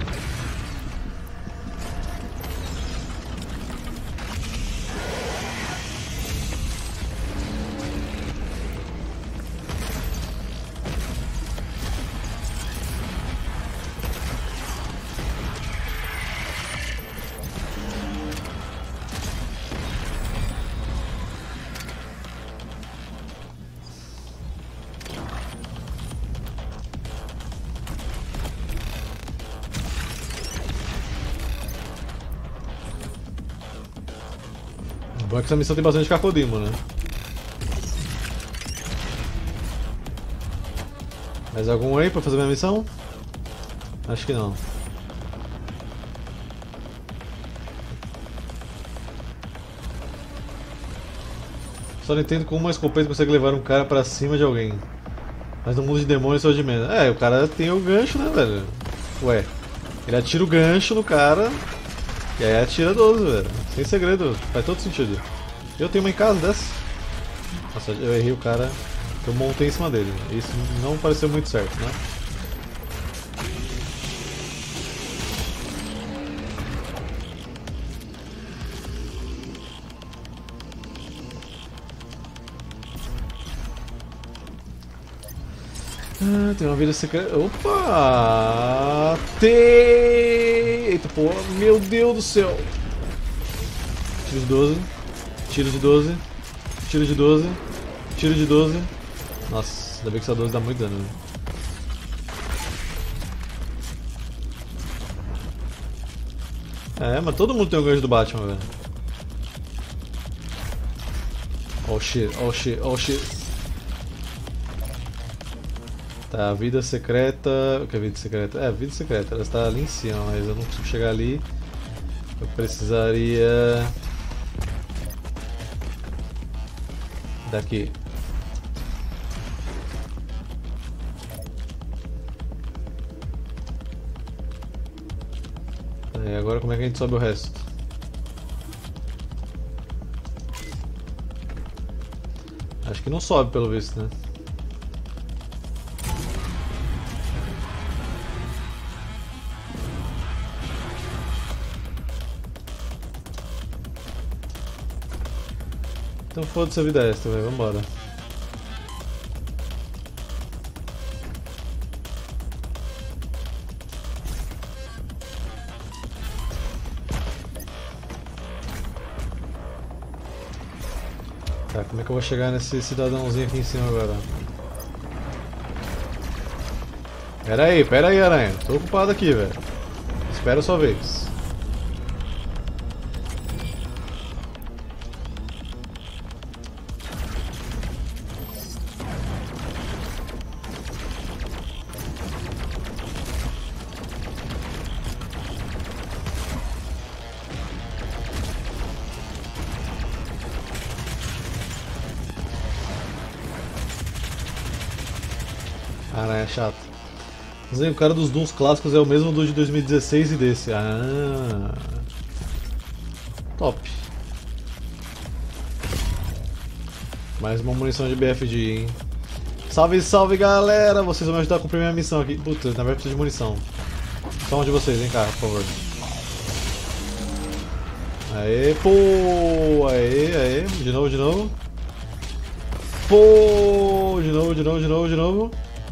Bom é que essa missão tem bastante cacodimo, né? Mais algum aí pra fazer minha missão? Acho que não. Só não entendo como uma escopeta consegue levar um cara pra cima de alguém. Mas no mundo de demônios só de menos. É, o cara tem o gancho, né, velho? Ué, ele atira o gancho no cara e aí atira doze, velho. Sem segredo, faz todo sentido. Eu tenho uma em casa dessa. Nossa, eu errei o cara que eu montei em cima dele. Isso não pareceu muito certo, né? Ah, tem uma vida secreta. Opa! Tem! Eita porra, meu Deus do céu! Tiro de doze. Tiro de doze. Tiro de doze. Tiro de doze. Nossa, ainda bem que essa doze dá muito dano. Né? É, mas todo mundo tem o gancho do Batman, velho. Oh shit, oh shit, oh shit. Tá, vida secreta. O que é vida secreta? É, vida secreta, ela está ali em cima, mas eu não consigo chegar ali. Eu precisaria. Daqui. É, agora como é que a gente sobe o resto? Acho que não sobe pelo visto, né? Então foda-se a vida extra, velho, vambora. Tá, como é que eu vou chegar nesse cidadãozinho aqui em cima agora? Pera aí, pera aí, aranha. Tô ocupado aqui, velho. Espera a sua vez. Aranha chato. Mas aí, o cara dos Dooms clássicos é o mesmo do de dois mil e dezesseis e desse. Ah. Top. Mais uma munição de B F G, hein? Salve, salve galera! Vocês vão me ajudar a cumprir minha missão aqui. Putz, na verdade preciso de munição. Só um de vocês, vem cá, por favor. Aê, pô! Aê, aê, de novo, de novo. Pô! De novo, de novo, de novo, de novo.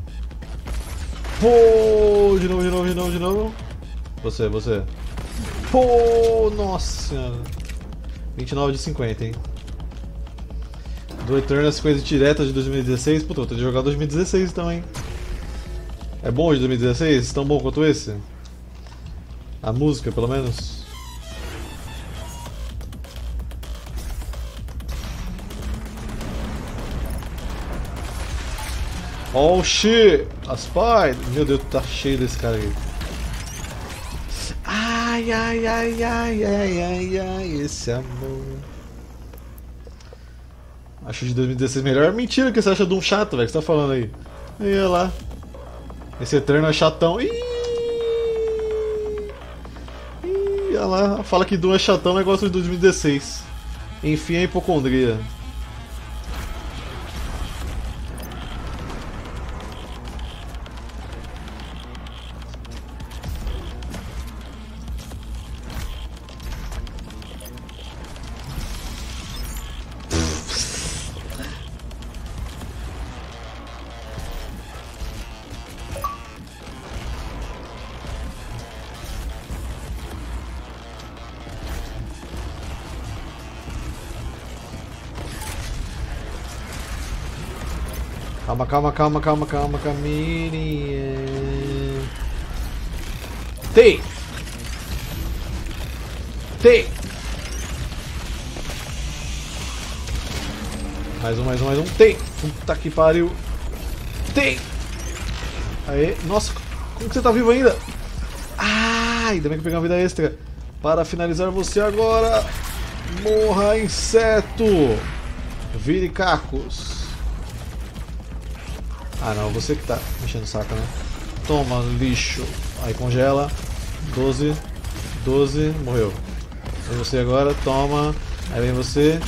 Pô! De novo, de novo, de novo, de novo. Você, você. Pô! Nossa senhora. vinte e nove de cinquenta, hein? Do Eternal sequência direta de dois mil e dezesseis. Puta, eu tô de jogar dois mil e dezesseis também. É bom de dois mil e dezesseis? Tão bom quanto esse? A música, pelo menos. Oh shit! A Spy! Meu Deus, tá cheio desse cara aqui. Ai, ai, ai, ai, ai, ai, ai, esse amor. Acho de dois mil e dezesseis melhor. Mentira que você acha de um chato, velho. O que você tá falando aí? Aí, olha lá. Esse Eterno é chatão. Ih! Ih, olha lá. Fala que Doom é chatão, mas gosta de dois mil e dezesseis. Enfim, a hipocondria. Calma, calma, calma, calma, calma, Camirinha. Tem! Tem! Mais um, mais um, mais um. Tem! Puta que pariu! Tem! Aê, nossa, como que você tá vivo ainda? Ah, ainda bem que eu peguei uma vida extra. Para finalizar você agora. Morra, inseto! Vire cacos. Ah não, você que tá enchendo o saco, né? Toma, lixo. Aí congela. doze. doze. Morreu. Vem você agora, toma. Aí vem você.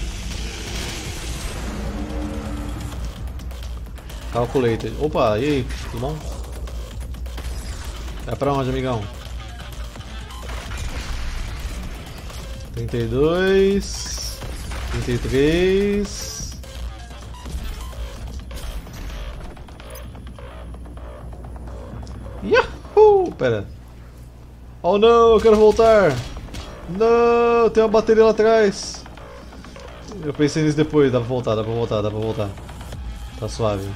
Calculated. Opa, e aí? Tudo bom? Vai pra onde, amigão? trinta e dois. trinta e três. Yahoo! Pera. Oh não, eu quero voltar! Não, tem uma bateria lá atrás! Eu pensei nisso depois, dá pra voltar, dá pra voltar, dá pra voltar. Tá suave.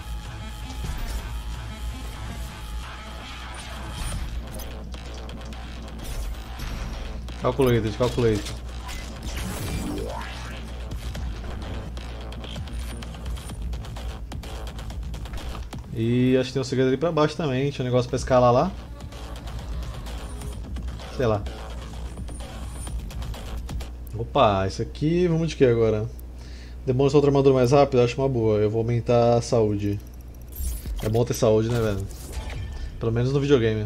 Calculated, calculated. E acho que tem um segredo ali pra baixo também, tinha um negócio pra escalar lá. Sei lá. Opa, isso aqui, vamos de que agora? Demônio solta armadura mais rápido, acho uma boa. Eu vou aumentar a saúde. É bom ter saúde, né, velho? Pelo menos no videogame.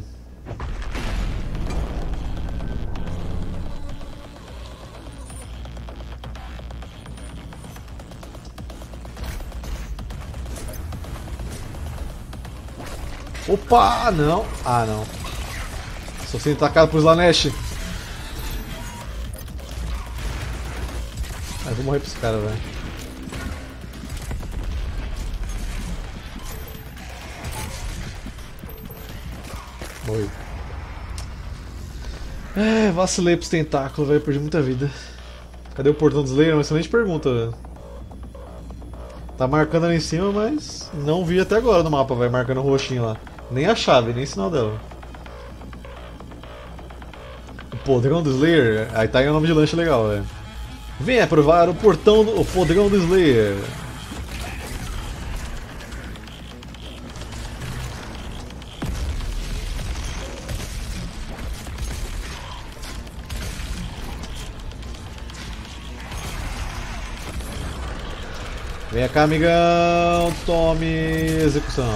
Opa, não. Ah, não. Estou sendo atacado por Slanesh. Ah, eu vou morrer pra esse cara, velho. Morri. É, vacilei pros tentáculos, velho. Perdi muita vida. Cadê o portão do Slayer? Uma excelente pergunta, velho. Tá marcando ali em cima, mas não vi até agora no mapa, vai marcando o roxinho lá. Nem a chave, nem sinal dela. O podrão do Slayer, aí tá aí o nome de lanche legal, velho. Venha provar o portão do o podrão do Slayer. Venha cá, amigão, tome execução.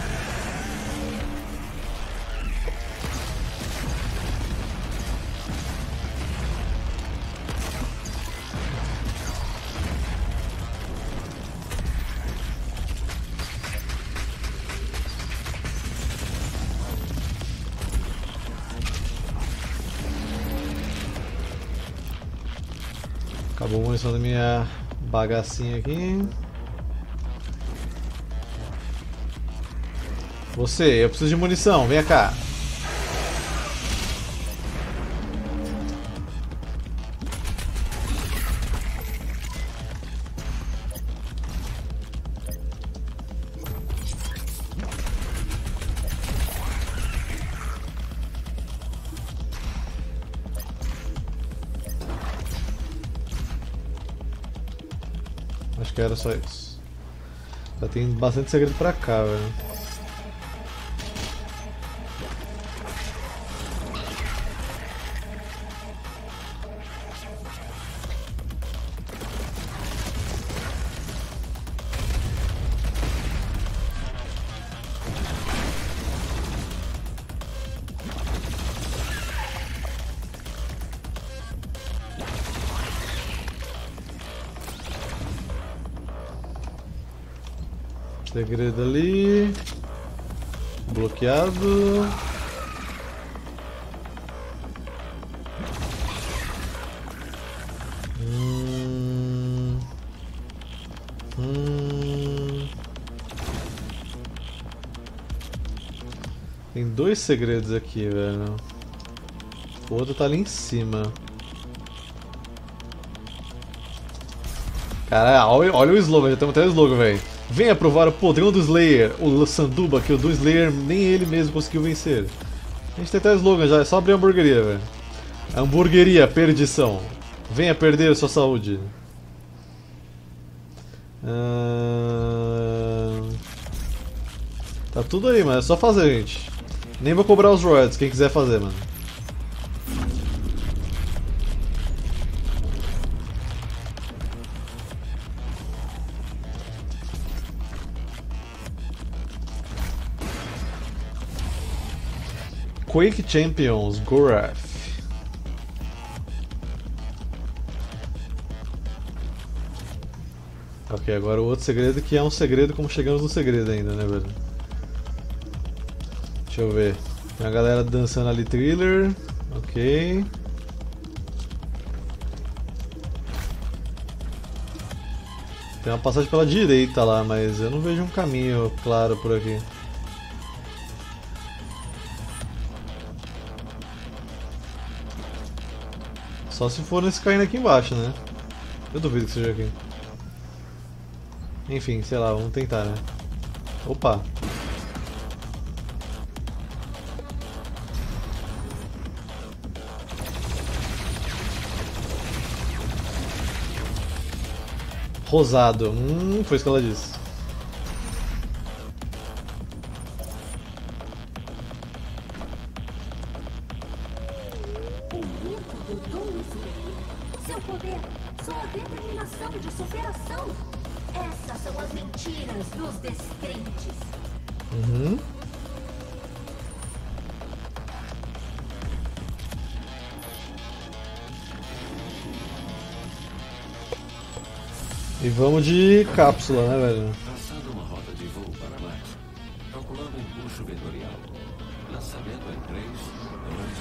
Acabou a munição da minha bagacinha aqui. Você, eu preciso de munição, vem cá. Acho que era só isso. Já tem bastante segredo pra cá, velho. Segredo ali. Bloqueado. Hum. Hum. Tem dois segredos aqui, velho. O outro tá ali em cima. Caralho, olha, olha o slogan, já temos até o slogan, velho. Venha provar o podrão do Slayer, o Sanduba, que o do Slayer nem ele mesmo conseguiu vencer. A gente tem até o slogan já, é só abrir a hamburgueria, velho. Hamburgueria, perdição. Venha perder sua saúde. Ah... Tá tudo aí, mano, é só fazer, gente. Nem vou cobrar os royalties, quem quiser fazer, mano. Quake Champions, Gorath. Ok, agora o outro segredo que é um segredo como chegamos no segredo ainda, né, velho? Deixa eu ver. Tem a galera dançando ali, Thriller. Ok. Tem uma passagem pela direita lá, mas eu não vejo um caminho claro por aqui. Só se for nesse caindo aqui embaixo, né? Eu duvido que seja aqui. Enfim, sei lá, vamos tentar, né? Opa! Rosado. Hum, foi isso que ela disse. O método Doomsday. Seu poder, sua determinação de superação. Essas são as mentiras dos descrentes. Uhum. E vamos de cápsula, né, velho? Traçando uma rota de voo para Marte. Calculando o empuxo vetorial. Lançamento em três, dois,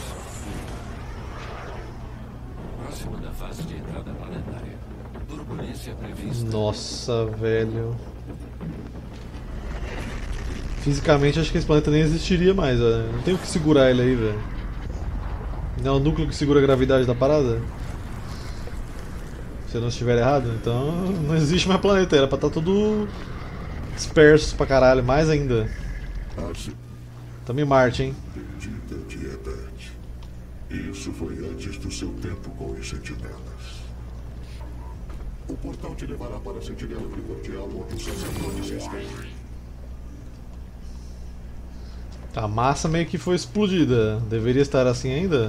um. Próximo da fase de entrada planetária. Turbulência prevista. Nossa, velho. Fisicamente acho que esse planeta nem existiria mais, velho. Não tem o que segurar ele aí, velho. Não é o núcleo que segura a gravidade da parada? Se eu não estiver errado, então não existe mais planeta, era pra estar tudo disperso pra caralho, mais ainda. Tamo em Marte, hein? Bendita Diedade. Isso foi antes do seu tempo com os sentinelas. O portal te levará para a sentinela primordial onde os sacerdotes estão. A massa meio que foi explodida. Deveria estar assim ainda?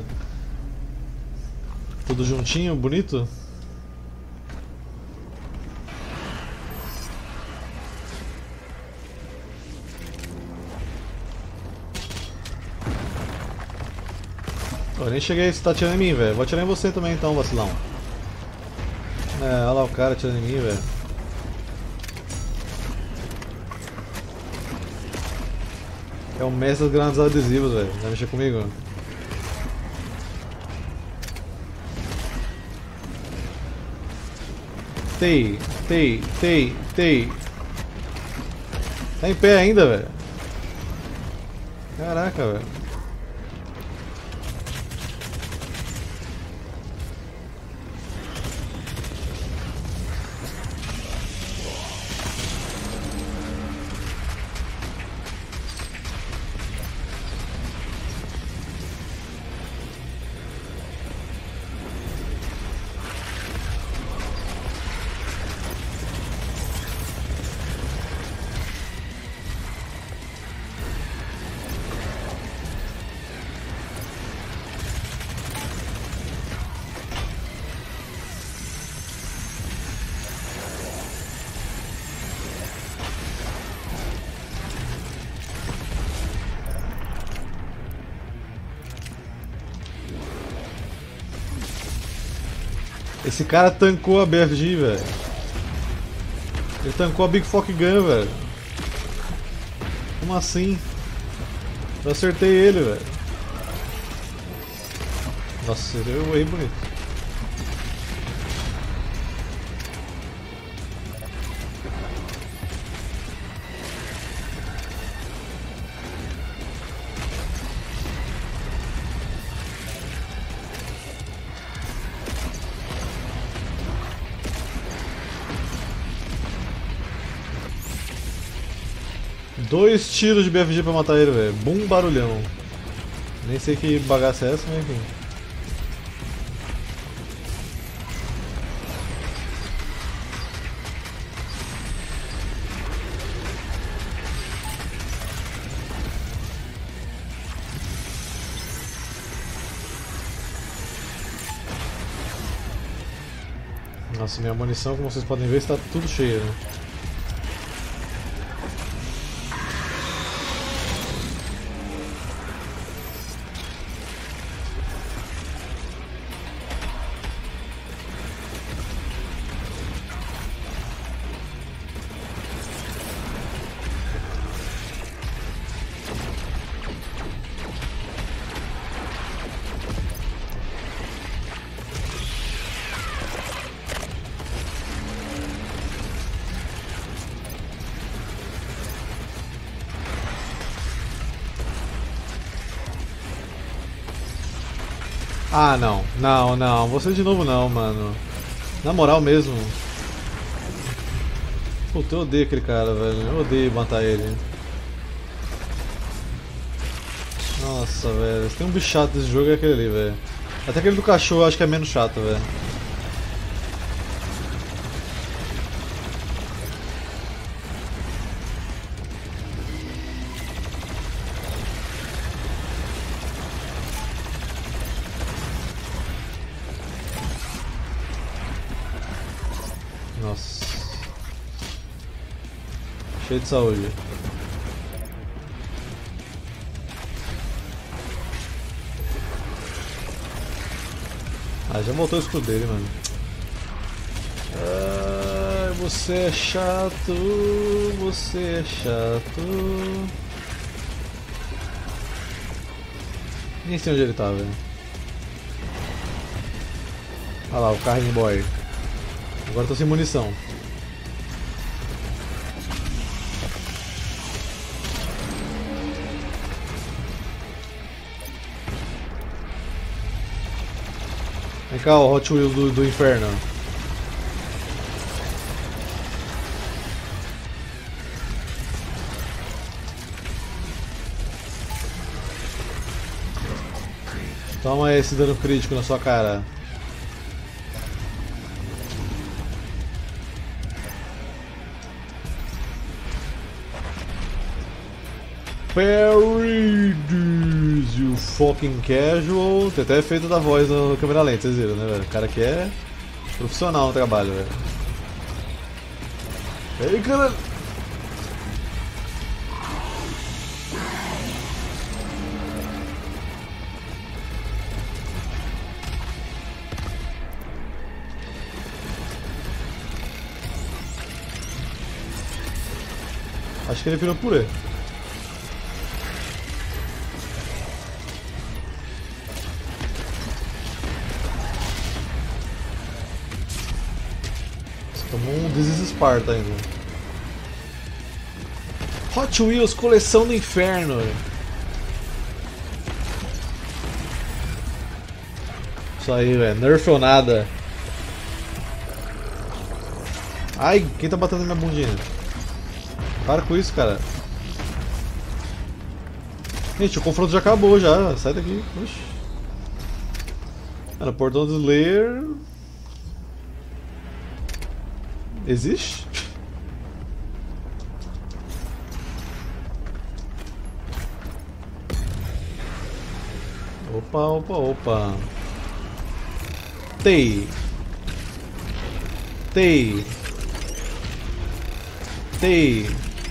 Tudo juntinho, bonito? Eu nem cheguei, você tá atirando em mim, velho. Vou atirar em você também então, vacilão. É, olha lá o cara atirando em mim, velho. É o mestre das granadas adesivas, velho. Vai mexer comigo? Tei, tei, tei, tei. Tá em pé ainda, velho. Caraca, velho. Esse cara tancou a B F G, velho. Ele tancou a Big Fuck Gun, velho. Como assim? Eu acertei ele, velho. Nossa, eu errei bonito. Dois tiros de B F G pra matar ele, velho. Bum, barulhão. Nem sei que bagaça é essa, mas enfim. Nossa, minha munição, como vocês podem ver, está tudo cheia, né? Ah, não. Não, não. Você de novo não, mano. Na moral mesmo. Puta, eu odeio aquele cara, velho. Eu odeio matar ele. Nossa, velho. Se tem um bicho chato desse jogo é aquele ali, velho. Até aquele do cachorro eu acho que é menos chato, velho. Nossa. Cheio de saúde. Ah, já voltou o escudo dele, mano. Ai, você é chato, você é chato. Nem sei onde ele tá, velho. Olha lá, o carrinho boy. Agora eu tô sem munição. Vem cá, o Hot Wheels do, do inferno. Toma esse dano crítico na sua cara. Parades, you fucking casual. Tem até efeito da voz no câmera lenta, vocês viram, né, velho? O cara aqui é profissional no trabalho, velho. E aí, cara? Acho que ele virou purê. Tomou um This Sparta ainda. Hot Wheels, coleção do inferno. Isso aí, velho. Nerf ou nada. Ai, quem tá batendo na minha bundinha? Para com isso, cara. Gente, o confronto já acabou já. Sai daqui. Oxi. Cara, portão do Slayer. Existe? Opa, opa, opa. Tei. Tei. Tei.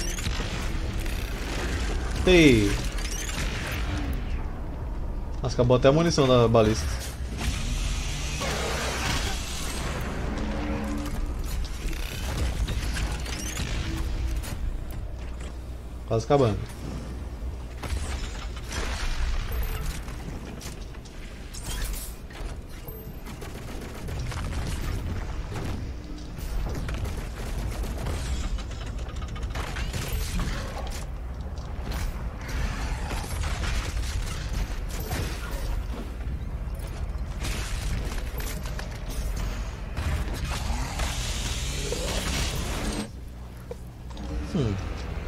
Tei. Nossa, acabou até a munição da balista. Quase acabando. Hum.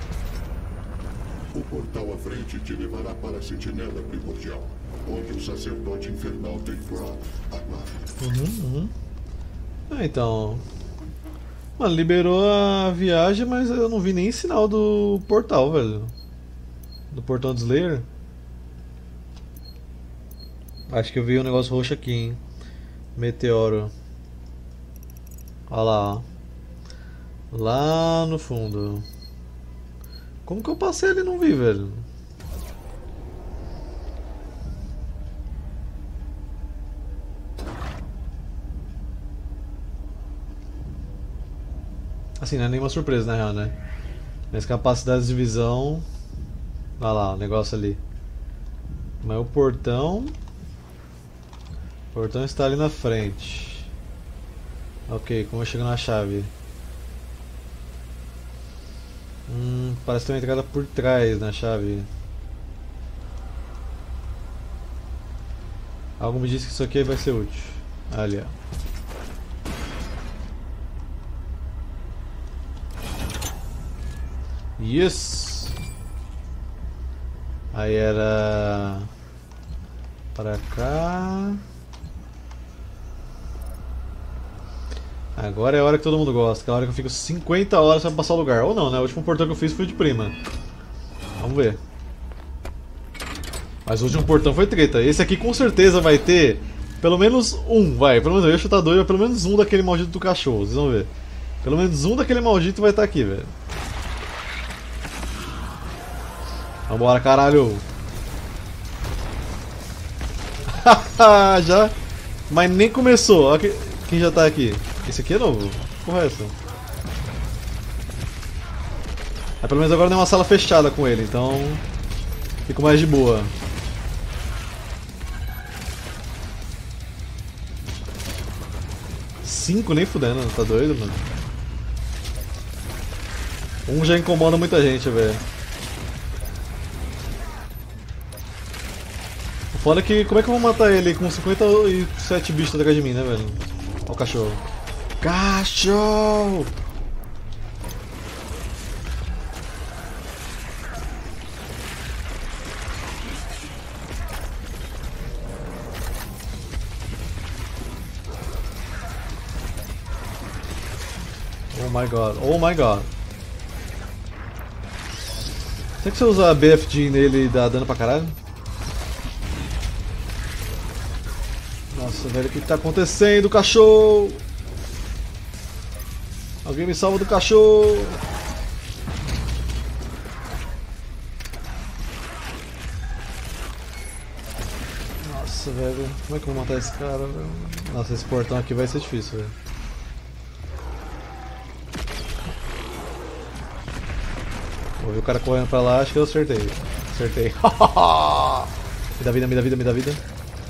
O portal à frente te levará para a sentinela primordial, onde o sacerdote infernal tem Brock aguarda. Uhum, uhum. Ah, então. Mano, liberou a viagem, mas eu não vi nem sinal do portal, velho. Do portão de Slayer. Acho que eu vi um negócio roxo aqui, hein. Meteoro. Olha lá, ó. Lá no fundo. Como que eu passei ali e não vi, velho? Assim, não é nenhuma surpresa na real, né? Mas capacidade de visão. Olha lá, o negócio ali. Mas o portão. O portão está ali na frente. Ok, como eu chego na chave? Hum, parece ter uma entrada por trás na chave. Algo me diz que isso aqui vai ser útil. Ali, ó. Yes! Aí era... Para cá... Agora é a hora que todo mundo gosta, aquela hora que eu fico cinquenta horas pra passar o lugar. Ou não, né? O último portão que eu fiz foi de prima. Vamos ver. Mas o último portão foi treta. Esse aqui com certeza vai ter pelo menos um, vai. Pelo menos eu ia chutar dois, mas pelo menos um daquele maldito do cachorro. Vocês vão ver. Pelo menos um daquele maldito vai estar aqui, velho. Vambora, caralho. Já. Mas nem começou. Olha quem já tá aqui. Esse aqui é novo. Porra é essa? Ah, pelo menos agora não é uma sala fechada com ele, então fico mais de boa. Cinco nem fudendo, tá doido, mano? Um já incomoda muita gente, velho. O foda é que como é que eu vou matar ele com cinquenta e sete bichos atrás de mim, né, velho? Olha o cachorro. Cachorro! Oh my god, oh my god. Será que se eu usar B F G nele dá dano pra caralho? Nossa, velho, o que tá acontecendo, cachorro? Alguém me salva do cachorro! Nossa, velho, como é que eu vou matar esse cara, velho? Nossa, esse portão aqui vai ser difícil, velho. Vou ver o cara correndo pra lá, acho que eu acertei. Acertei. Me dá vida, me dá vida, me dá vida.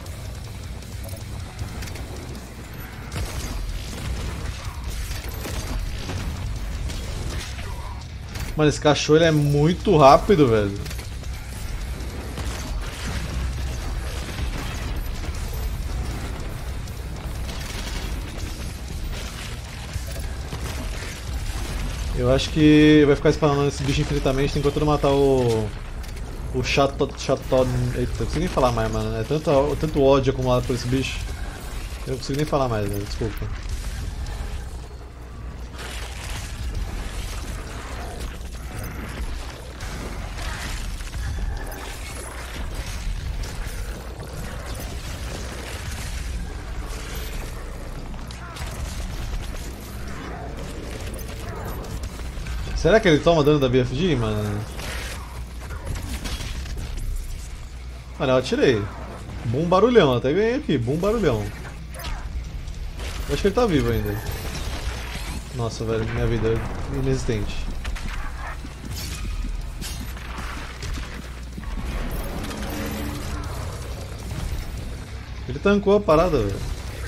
Mano, esse cachorro ele é muito rápido, velho. Eu acho que vai ficar spawnando esse bicho infinitamente enquanto eu não matar o... O chato... chato... Eita, eu não consigo nem falar mais, mano. É tanto, tanto ódio acumulado por esse bicho. Eu não consigo nem falar mais, velho. Desculpa. Será que ele toma dano da B F G, mano? Mano, eu atirei. Bom barulhão, até ganhei aqui. Bom barulhão. Eu acho que ele tá vivo ainda. Nossa, velho, minha vida é inexistente. Ele tancou a parada, velho.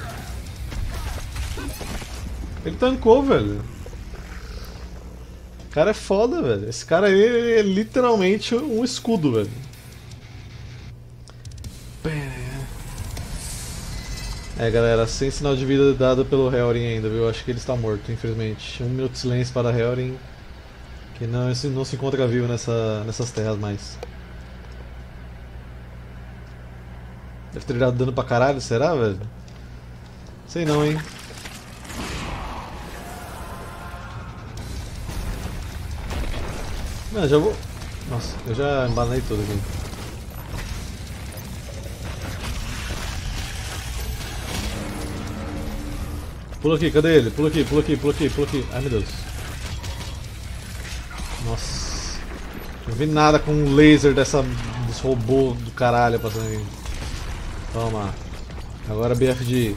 Ele tancou, velho. O cara é foda, velho. Esse cara aí é literalmente um escudo, velho. É, galera, sem sinal de vida dado pelo Helrin ainda, viu? Acho que ele está morto, infelizmente. Um minuto de silêncio para Helrin, que não, não se encontra vivo nessa, nessas terras mais. Deve ter dado dano pra caralho, será, velho? Sei não, hein? Não, já vou... Nossa, eu já embanei tudo aqui. Pula aqui, cadê ele? Pula aqui, pula aqui, pula aqui, pula aqui. Ai, meu Deus. Nossa. Não vi nada com um laser dessa... desse robô do caralho passando aqui. Toma. Agora B F G.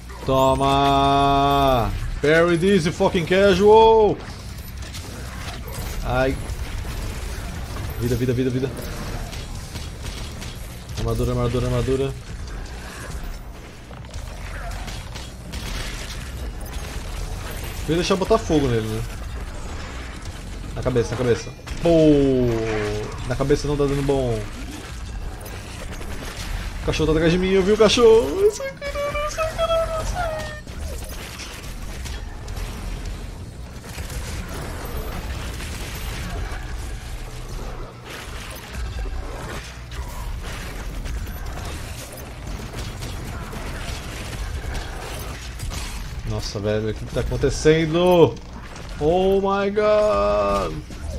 Toma! Parry this, you fucking casual! Ai. Vida, vida, vida, vida. Armadura, armadura, armadura. Eu ia deixar botar fogo nele, né? Na cabeça, na cabeça. Pô! Na cabeça não tá dando bom. O cachorro tá atrás de mim, eu vi o cachorro. Sai, caralho, sai, caralho, sai. Nossa, velho, o que tá acontecendo? Oh my god!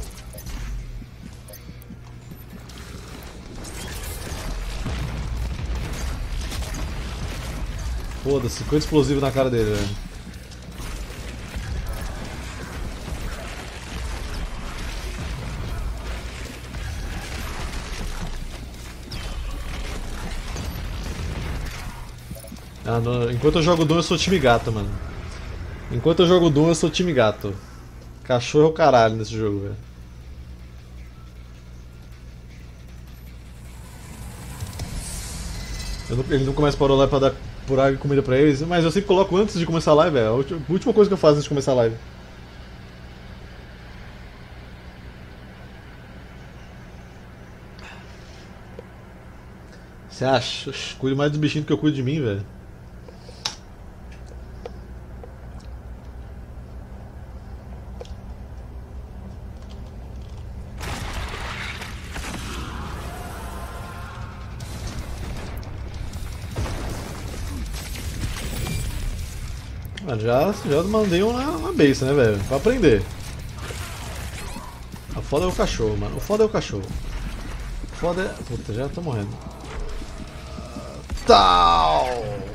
Foda-se, coisa explosiva na cara dele, velho. Ah, no... Enquanto eu jogo Doom eu sou time gato, mano. Enquanto eu jogo Doom eu sou time gato. Cachorro é o caralho nesse jogo, velho. Eu não... Ele não começa para lá pra dar por água e comida pra eles, mas eu sempre coloco antes de começar a live, velho. A última coisa que eu faço antes de começar a live. Você acha? Oxi, cuido mais dos bichinhos do que eu cuido de mim, velho. Ah, já, já mandei um na, na base, né, velho? Pra aprender. A foda é o cachorro, mano. O foda é o cachorro. O foda é... Puta, já tô morrendo. Tal!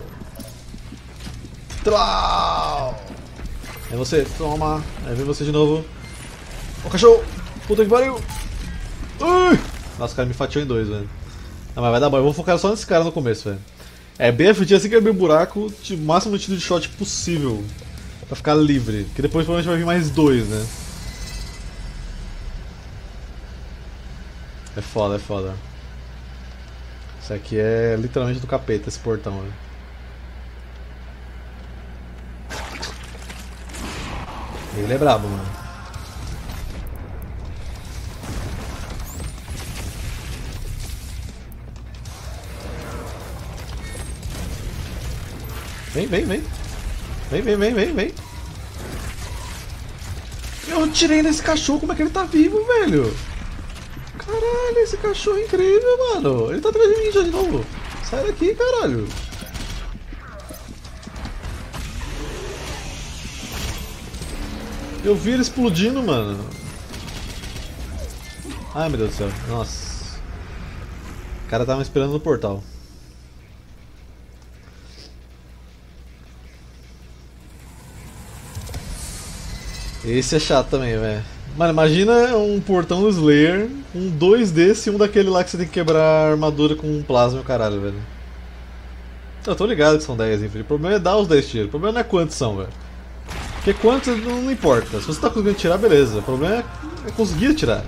Tal! É você, toma. Aí vem você de novo. Ô cachorro! Puta que pariu! Ui! Nossa, o cara me fatiou em dois, velho. Não, mas vai dar bom. Eu vou focar só nesse cara no começo, velho. É, B F T assim que abrir o buraco, o máximo de tiro de shot possível. Pra ficar livre. Porque depois provavelmente vai vir mais dois, né? É foda, é foda. Isso aqui é literalmente do capeta, esse portão, né? Ele é brabo, mano. Vem, vem, vem. Vem, vem, vem, vem, vem. Eu tirei nesse cachorro, como é que ele tá vivo, velho? Caralho, esse cachorro é incrível, mano. Ele tá atrás de mim já de novo. Sai daqui, caralho. Eu vi ele explodindo, mano. Ai, meu Deus do céu. Nossa. O cara tava me esperando no portal. Esse é chato também, velho. Mano, imagina um portão do Slayer, um dois desse e um daquele lá que você tem que quebrar a armadura com um plasma e o caralho, velho. Eu tô ligado que são dez, enfim. O problema é dar os dez tiros. O problema não é quantos são, velho. Porque quantos não, não importa. Se você tá conseguindo tirar, beleza. O problema é, é conseguir tirar.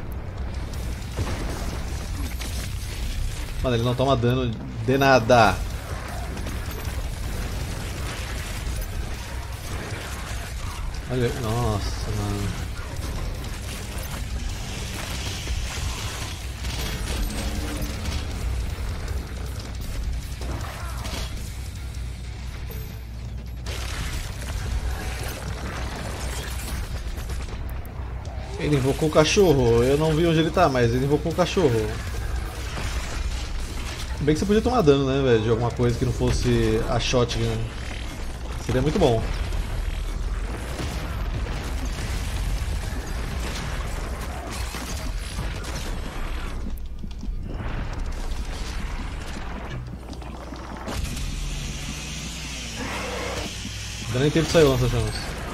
Mano, ele não toma dano de nada. Olha, nossa, mano. Ele invocou o cachorro, eu não vi onde ele tá, mas ele invocou o cachorro. Bem que você podia tomar dano, né, velho, de alguma coisa que não fosse a shotgun. Seria muito bom. Ainda nem tempo de sair lança chamas.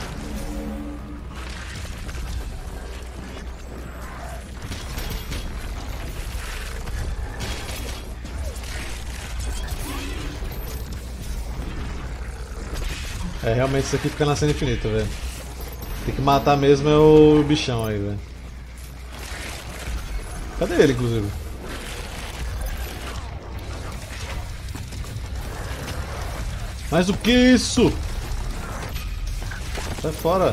É, realmente isso aqui fica na cena infinita, velho. Tem que matar mesmo é o bichão aí, velho. Cadê ele, inclusive? Mais do que isso? Sai fora.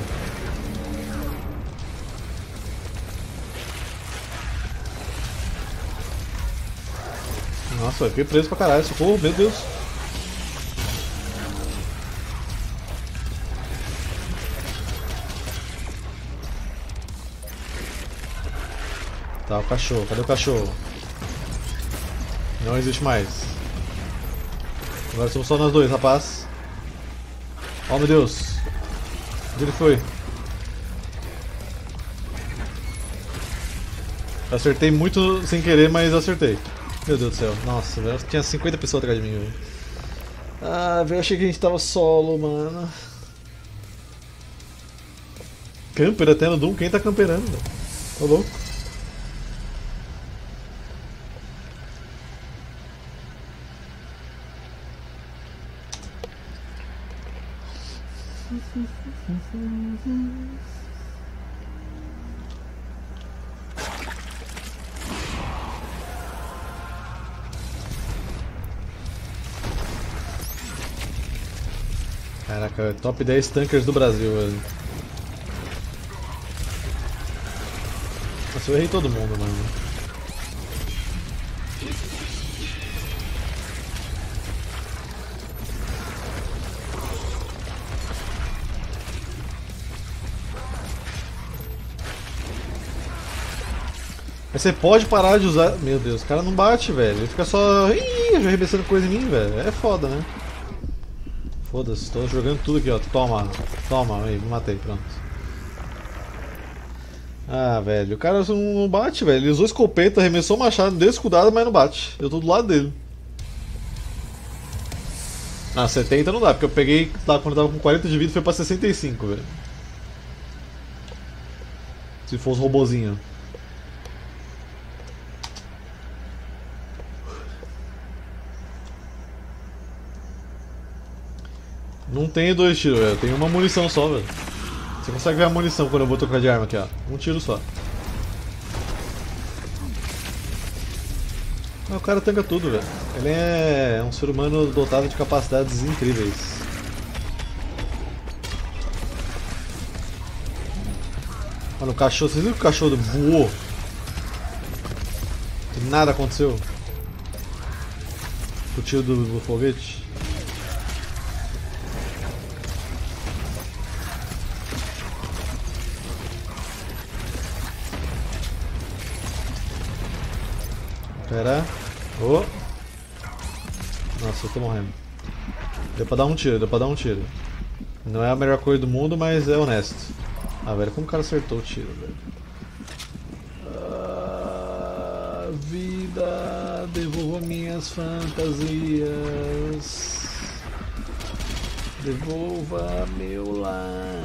Nossa, eu fiquei preso pra caralho, socorro, meu Deus. Tá, o cachorro, cadê o cachorro? Não existe mais. Agora somos só nós dois, rapaz. Oh meu Deus. Onde ele foi? Eu acertei muito sem querer, mas eu acertei. Meu Deus do céu. Nossa, velho. Tinha cinquenta pessoas atrás de mim, velho. Ah, velho, achei que a gente tava solo, mano. Camper até no Doom? Quem tá camperando, velho? Tô louco. Caraca, top dez tankers do Brasil, velho. Nossa, eu errei todo mundo, mano. Mas você pode parar de usar... Meu Deus, o cara não bate, velho. Ele fica só... Ih, já arremessando coisa em mim, velho. É foda, né? Foda-se, tô jogando tudo aqui, ó. Toma, toma, aí, me matei, pronto. Ah, velho, o cara não bate, velho. Ele usou escopeta, arremessou o machado, deu escudado, mas não bate. Eu tô do lado dele. Ah, setenta não dá, porque eu peguei quando eu tava com quarenta de vida foi pra sessenta e cinco, velho. Se fosse um robozinho. Não tenho dois tiros, velho. Eu tenho uma munição só, velho. Você consegue ver a munição quando eu vou trocar de arma aqui, ó. Um tiro só. Ah, o cara tanca tudo, velho. Ele é um ser humano dotado de capacidades incríveis. Mano, o cachorro... Vocês viram que o cachorro voou? E nada aconteceu? O tiro do, do foguete? Pera. Oh. Nossa, eu tô morrendo. Deu pra dar um tiro, deu pra dar um tiro. Não é a melhor coisa do mundo, mas é honesto. Ah, velho, como o cara acertou o tiro, velho? Ah, vida, devolva minhas fantasias. Devolva meu lar.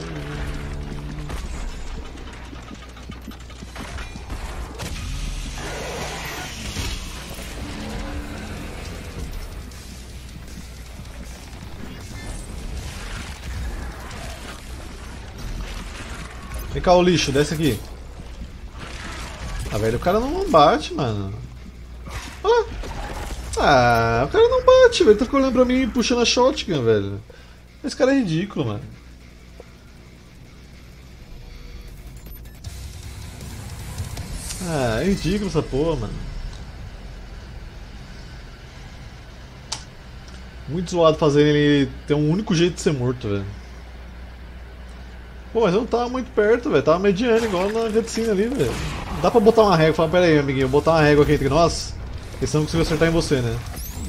Vem cá, o lixo, desce aqui. Ah, velho, o cara não bate, mano. Ah, ah o cara não bate, velho. Ele tá olhando pra mim puxando a shotgun, velho. Esse cara é ridículo, mano. Ah, é ridículo essa porra, mano. Muito zoado fazer ele ter um único jeito de ser morto, velho. Pô, mas eu não tava muito perto, velho. Tava mediano igual na cutscene ali, velho. Dá pra botar uma régua. Fala, pera aí, amiguinho, botar uma régua aqui entre nós. Porque senão não consigo acertar em você, né?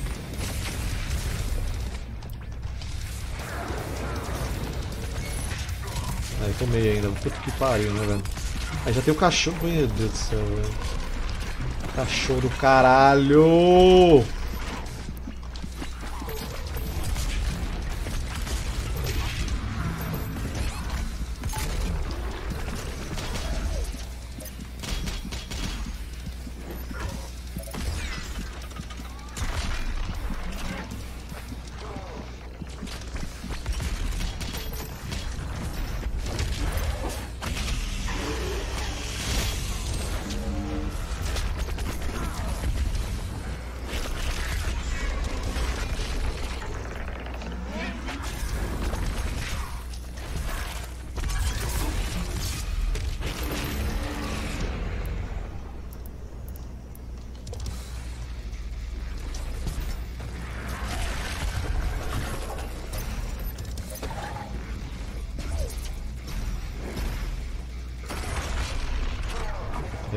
Aí, tomei ainda. Puta que pariu, né, velho? Aí já tem o cachorro. Meu Deus do céu, velho. Cachorro do caralho!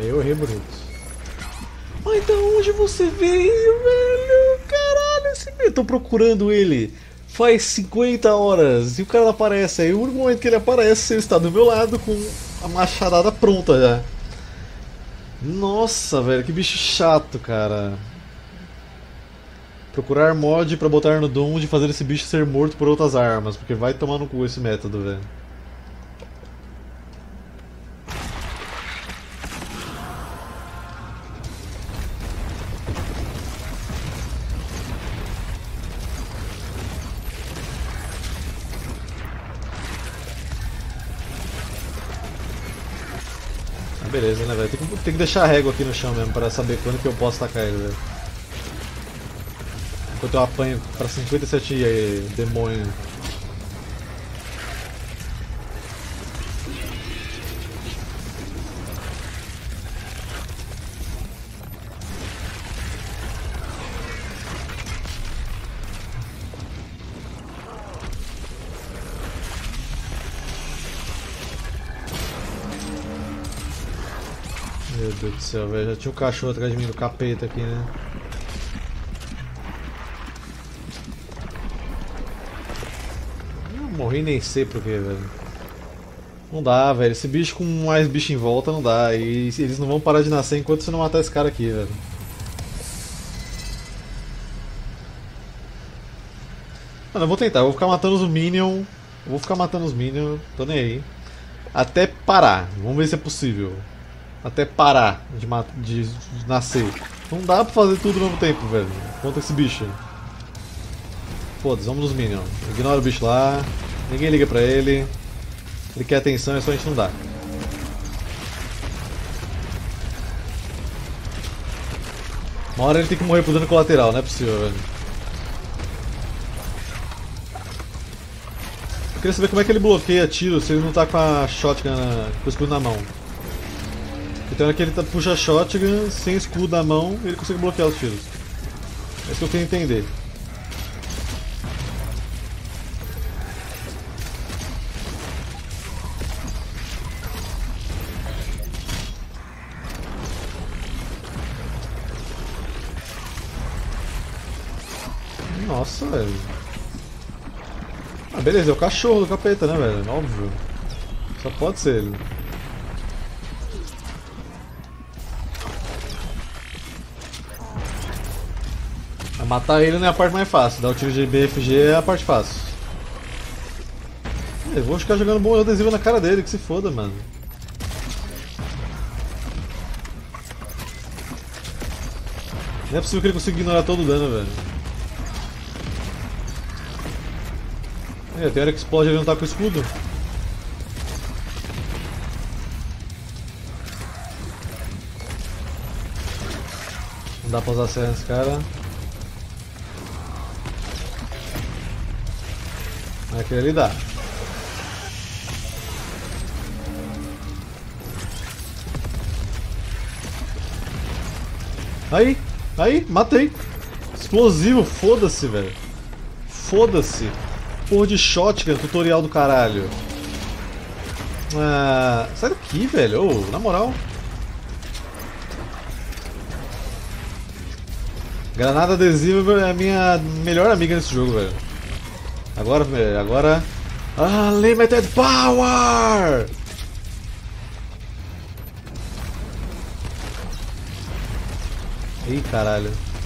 Eu errei bonito. Mas da onde você veio, velho? Caralho, esse... eu tô procurando ele faz cinquenta horas e o cara não aparece. Aí o único momento que ele aparece, ele está do meu lado com a machadada pronta já. Nossa, velho, que bicho chato, cara. Procurar mod pra botar no Doom de fazer esse bicho ser morto por outras armas, porque vai tomar no cu esse método, velho. Ah, beleza, né, velho? Tem que, tem que deixar a régua aqui no chão mesmo pra saber quando que eu posso tacar ele, velho. Enquanto eu apanho pra cinquenta e sete demônio. Meu Deus do céu, velho. Já tinha um cachorro atrás de mim do capeta aqui, né? Morri nem sei por que, velho. Não dá, velho. Esse bicho com mais bicho em volta não dá. E eles não vão parar de nascer enquanto você não matar esse cara aqui, velho. Mano, eu vou tentar. Eu vou ficar matando os Minions. Eu vou ficar matando os Minions. Tô nem aí. Até parar. Vamos ver se é possível. Até parar de, de nascer. Não dá pra fazer tudo ao mesmo tempo, velho. Contra esse bicho. Foda-se, vamos nos Minions. Ignora o bicho lá. Ninguém liga pra ele. Ele quer atenção, é só a gente não dá. Uma hora ele tem que morrer por dano colateral, não é possível, velho. Eu queria saber como é que ele bloqueia tiro se ele não tá com a shotgun, na, com o escudo na mão. Então é que ele tá, puxa a shotgun sem escudo na mão e ele consegue bloquear os tiros. É isso que eu queria entender. Nossa, velho. Ah, beleza, é o cachorro do capeta, né, velho? Óbvio. Só pode ser ele. Matar ele não é a parte mais fácil, dar o tiro de B F G é a parte fácil. Eu vou ficar jogando bom adesivo na cara dele, que se foda, mano. Não é possível que ele consiga ignorar todo o dano, velho. É, tem hora que explode ele não tá com o escudo. Não dá pra usar a serra nesse cara. Aquele ali dá. Aí, aí, matei. Explosivo, foda-se, velho. Foda-se. Porra de shotgun, tutorial do caralho. Ah, sai daqui, velho. Oh, na moral. Granada adesiva é a minha melhor amiga nesse jogo, velho. Agora, agora... Unlimited Power! Ih, caralho.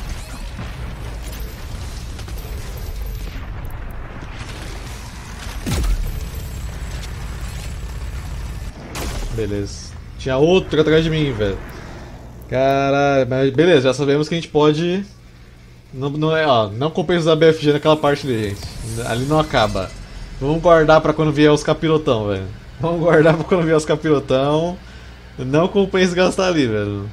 Beleza. Tinha outro atrás de mim, velho. Caralho, mas beleza, já sabemos que a gente pode... Não, não, é, ó, não compensa usar B F G naquela parte ali, gente. Ali não acaba. Vamos guardar pra quando vier os capirotão, velho. Vamos guardar pra quando vier os capirotão. Não compensa gastar ali, velho.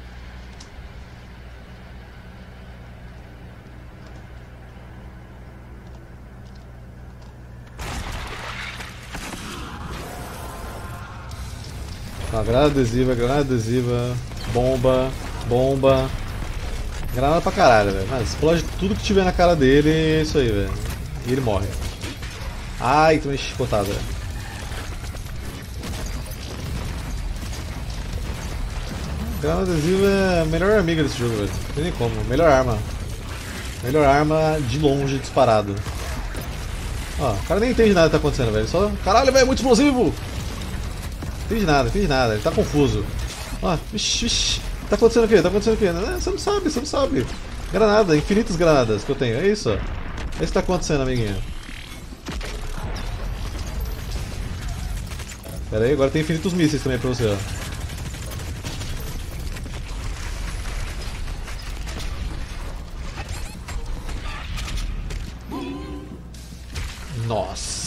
Tá, granada adesiva, granada adesiva, bomba, bomba. Granada pra caralho, velho. Mas explode tudo que tiver na cara dele, é isso aí, velho. E ele morre. Ai, tô meio chicotado, velho. Granada adesiva é a melhor amiga desse jogo, velho. Não tem nem como. Melhor arma. Melhor arma de longe, disparado. Ó, o cara nem entende nada que tá acontecendo, velho. Só. Caralho, velho, é muito explosivo! Entende nada, entende nada, ele tá confuso. Ó, vixi, vixi. Tá acontecendo o quê? Tá acontecendo o quê? Você não sabe, você não sabe. Granada, infinitas granadas que eu tenho, é isso, ó. É isso que tá acontecendo, amiguinho. Pera aí, agora tem infinitos mísseis também pra você, ó. Nossa.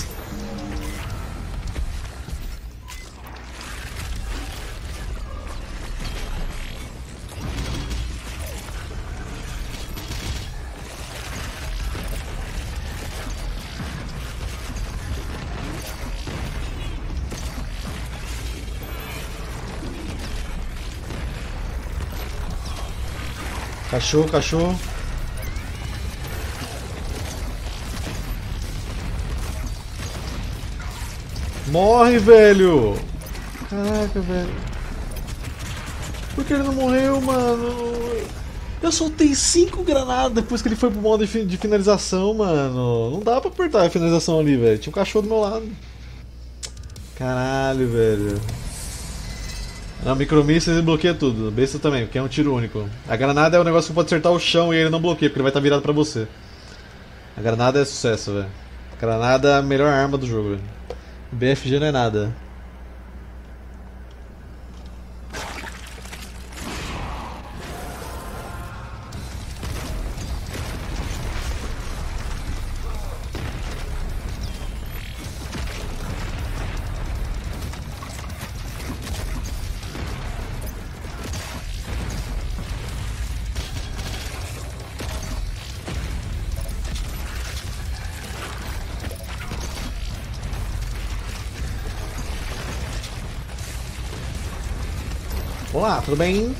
Cachorro, cachorro. Morre, velho! Caraca, velho. Por que ele não morreu, mano? Eu soltei cinco granadas depois que ele foi pro modo de, de finalização, mano. Não dá pra apertar a finalização ali, velho. Tinha um cachorro do meu lado. Caralho, velho. Não, micromísseis ele bloqueia tudo. Besta também, porque é um tiro único. A granada é um negócio que pode acertar o chão e ele não bloqueia, porque ele vai estar virado pra você. A granada é sucesso, velho. A granada é a melhor arma do jogo, velho. B F G não é nada. Olá, tudo bem?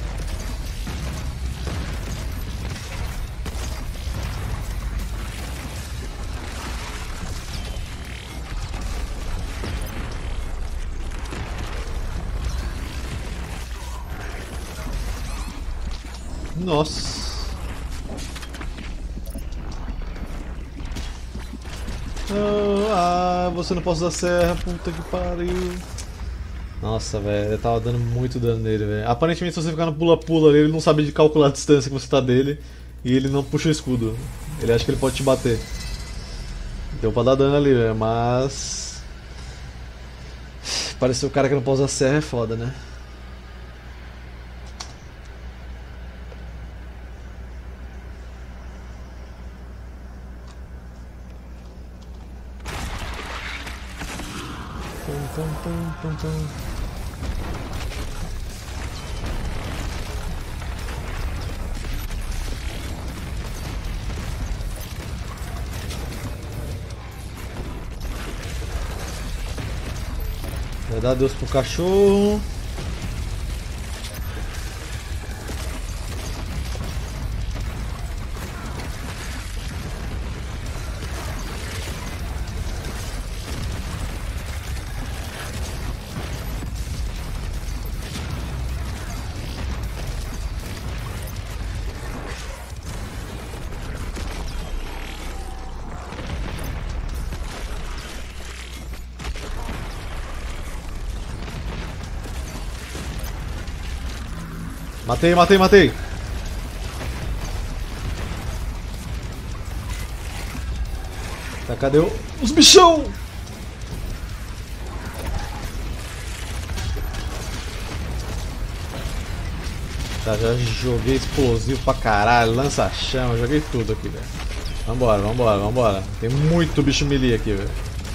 Nossa. Ah, você não pode usar serra, puta que pariu. Nossa, velho, eu tava dando muito dano nele, velho. Aparentemente, se você ficar no pula-pula ali, ele não sabe de calcular a distância que você tá dele. E ele não puxa o escudo. Ele acha que ele pode te bater. Deu pra dar dano ali, velho, mas... Parecer o cara que não pode usar serra é foda, né? Tum, tum, tum, tum. Vai dar Deus pro cachorro. Matei, matei, matei. Tá, cadê o... os bichão? Tá, já joguei explosivo pra caralho, lança-chama, joguei tudo aqui, velho. Vambora, vambora, vambora. Tem muito bicho melee aqui, velho.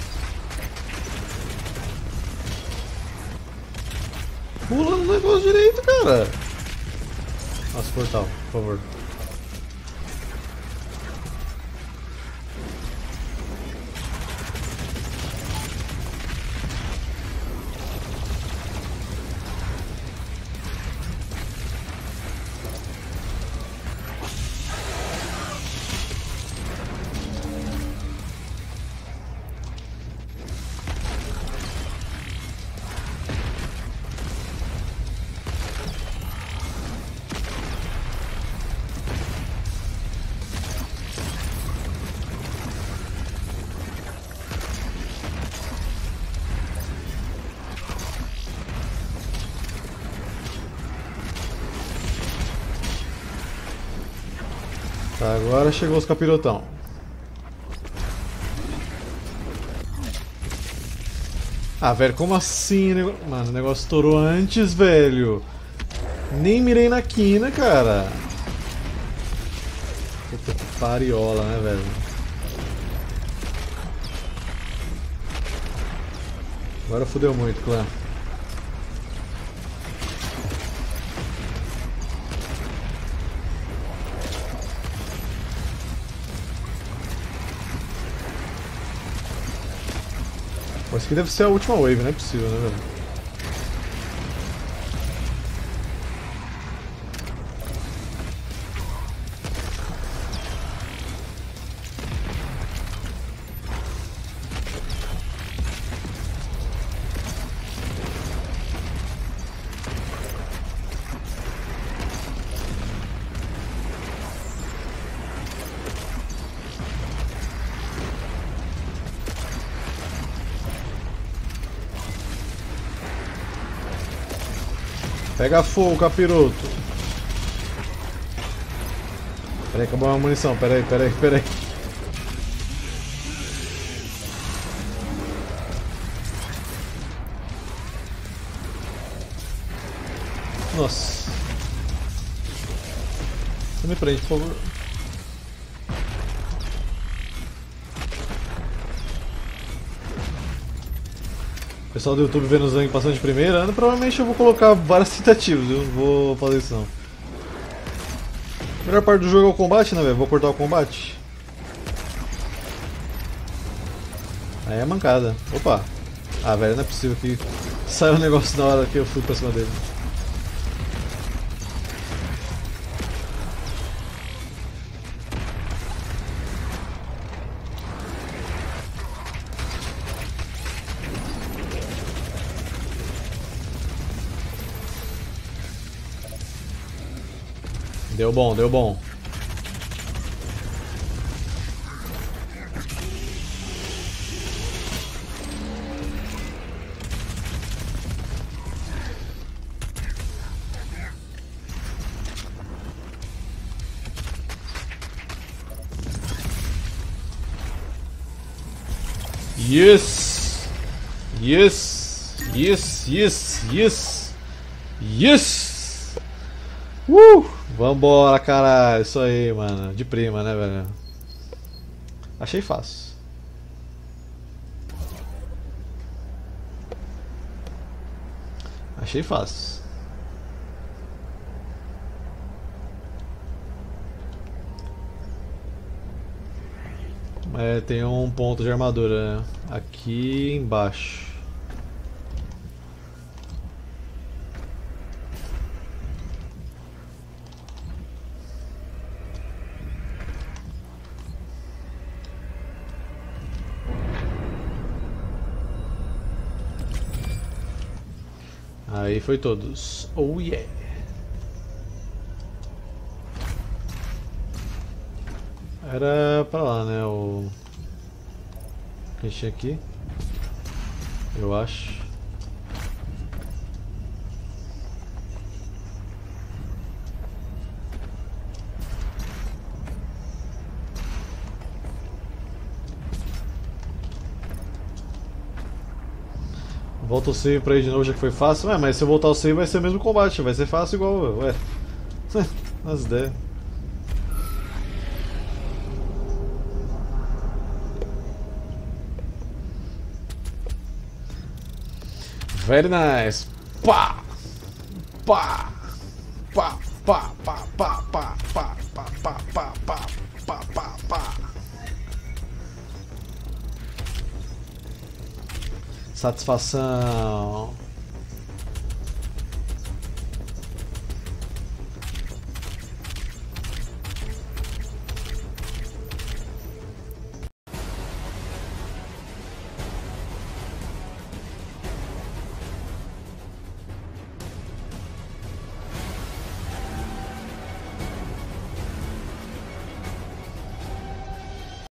Pula no negócio direito, cara. Nossa, portal, por favor. Tá, agora chegou os capirotão. Ah, velho, como assim? Mano, o negócio estourou antes, velho. Nem mirei na quina, cara. Puta que pariola, né, velho? Agora fodeu muito, clã. Isso aqui deve ser a última wave, não é possível, né, velho? Pega fogo, capiroto. Pera aí, acabou a munição. Pera aí, pera aí, pera aí. Nossa. Você me prende, por favor. Pessoal do YouTube vendo o Zang passando de primeira, provavelmente eu vou colocar várias tentativas, eu não vou fazer isso não. A melhor parte do jogo é o combate, né, velho? Vou cortar o combate. Aí é mancada. Opa! Ah, velho, não é possível que saia um negócio na hora que eu fui pra cima dele. Deu bom, deu bom. Yes! Yes! Yes! Yes! Yes! Yes! Uh! Vambora, caralho. Isso aí, mano. De prima, né, velho? Achei fácil. Achei fácil. É, tem um ponto de armadura, né? Aqui embaixo. Aí foi todos. Oh yeah! Era pra lá, né? O que tinha aqui? Eu acho. Volta o save pra ir de novo, já que foi fácil. Ué, mas se eu voltar o save vai ser o mesmo combate, vai ser fácil igual. Ué. As ideias. Very nice. Pá! Pá! Pá! Pá! Pá! Pá! Pá! Pá! Pá! Pá! Pá! Pá! Pá! Pá! Pá! Satisfação.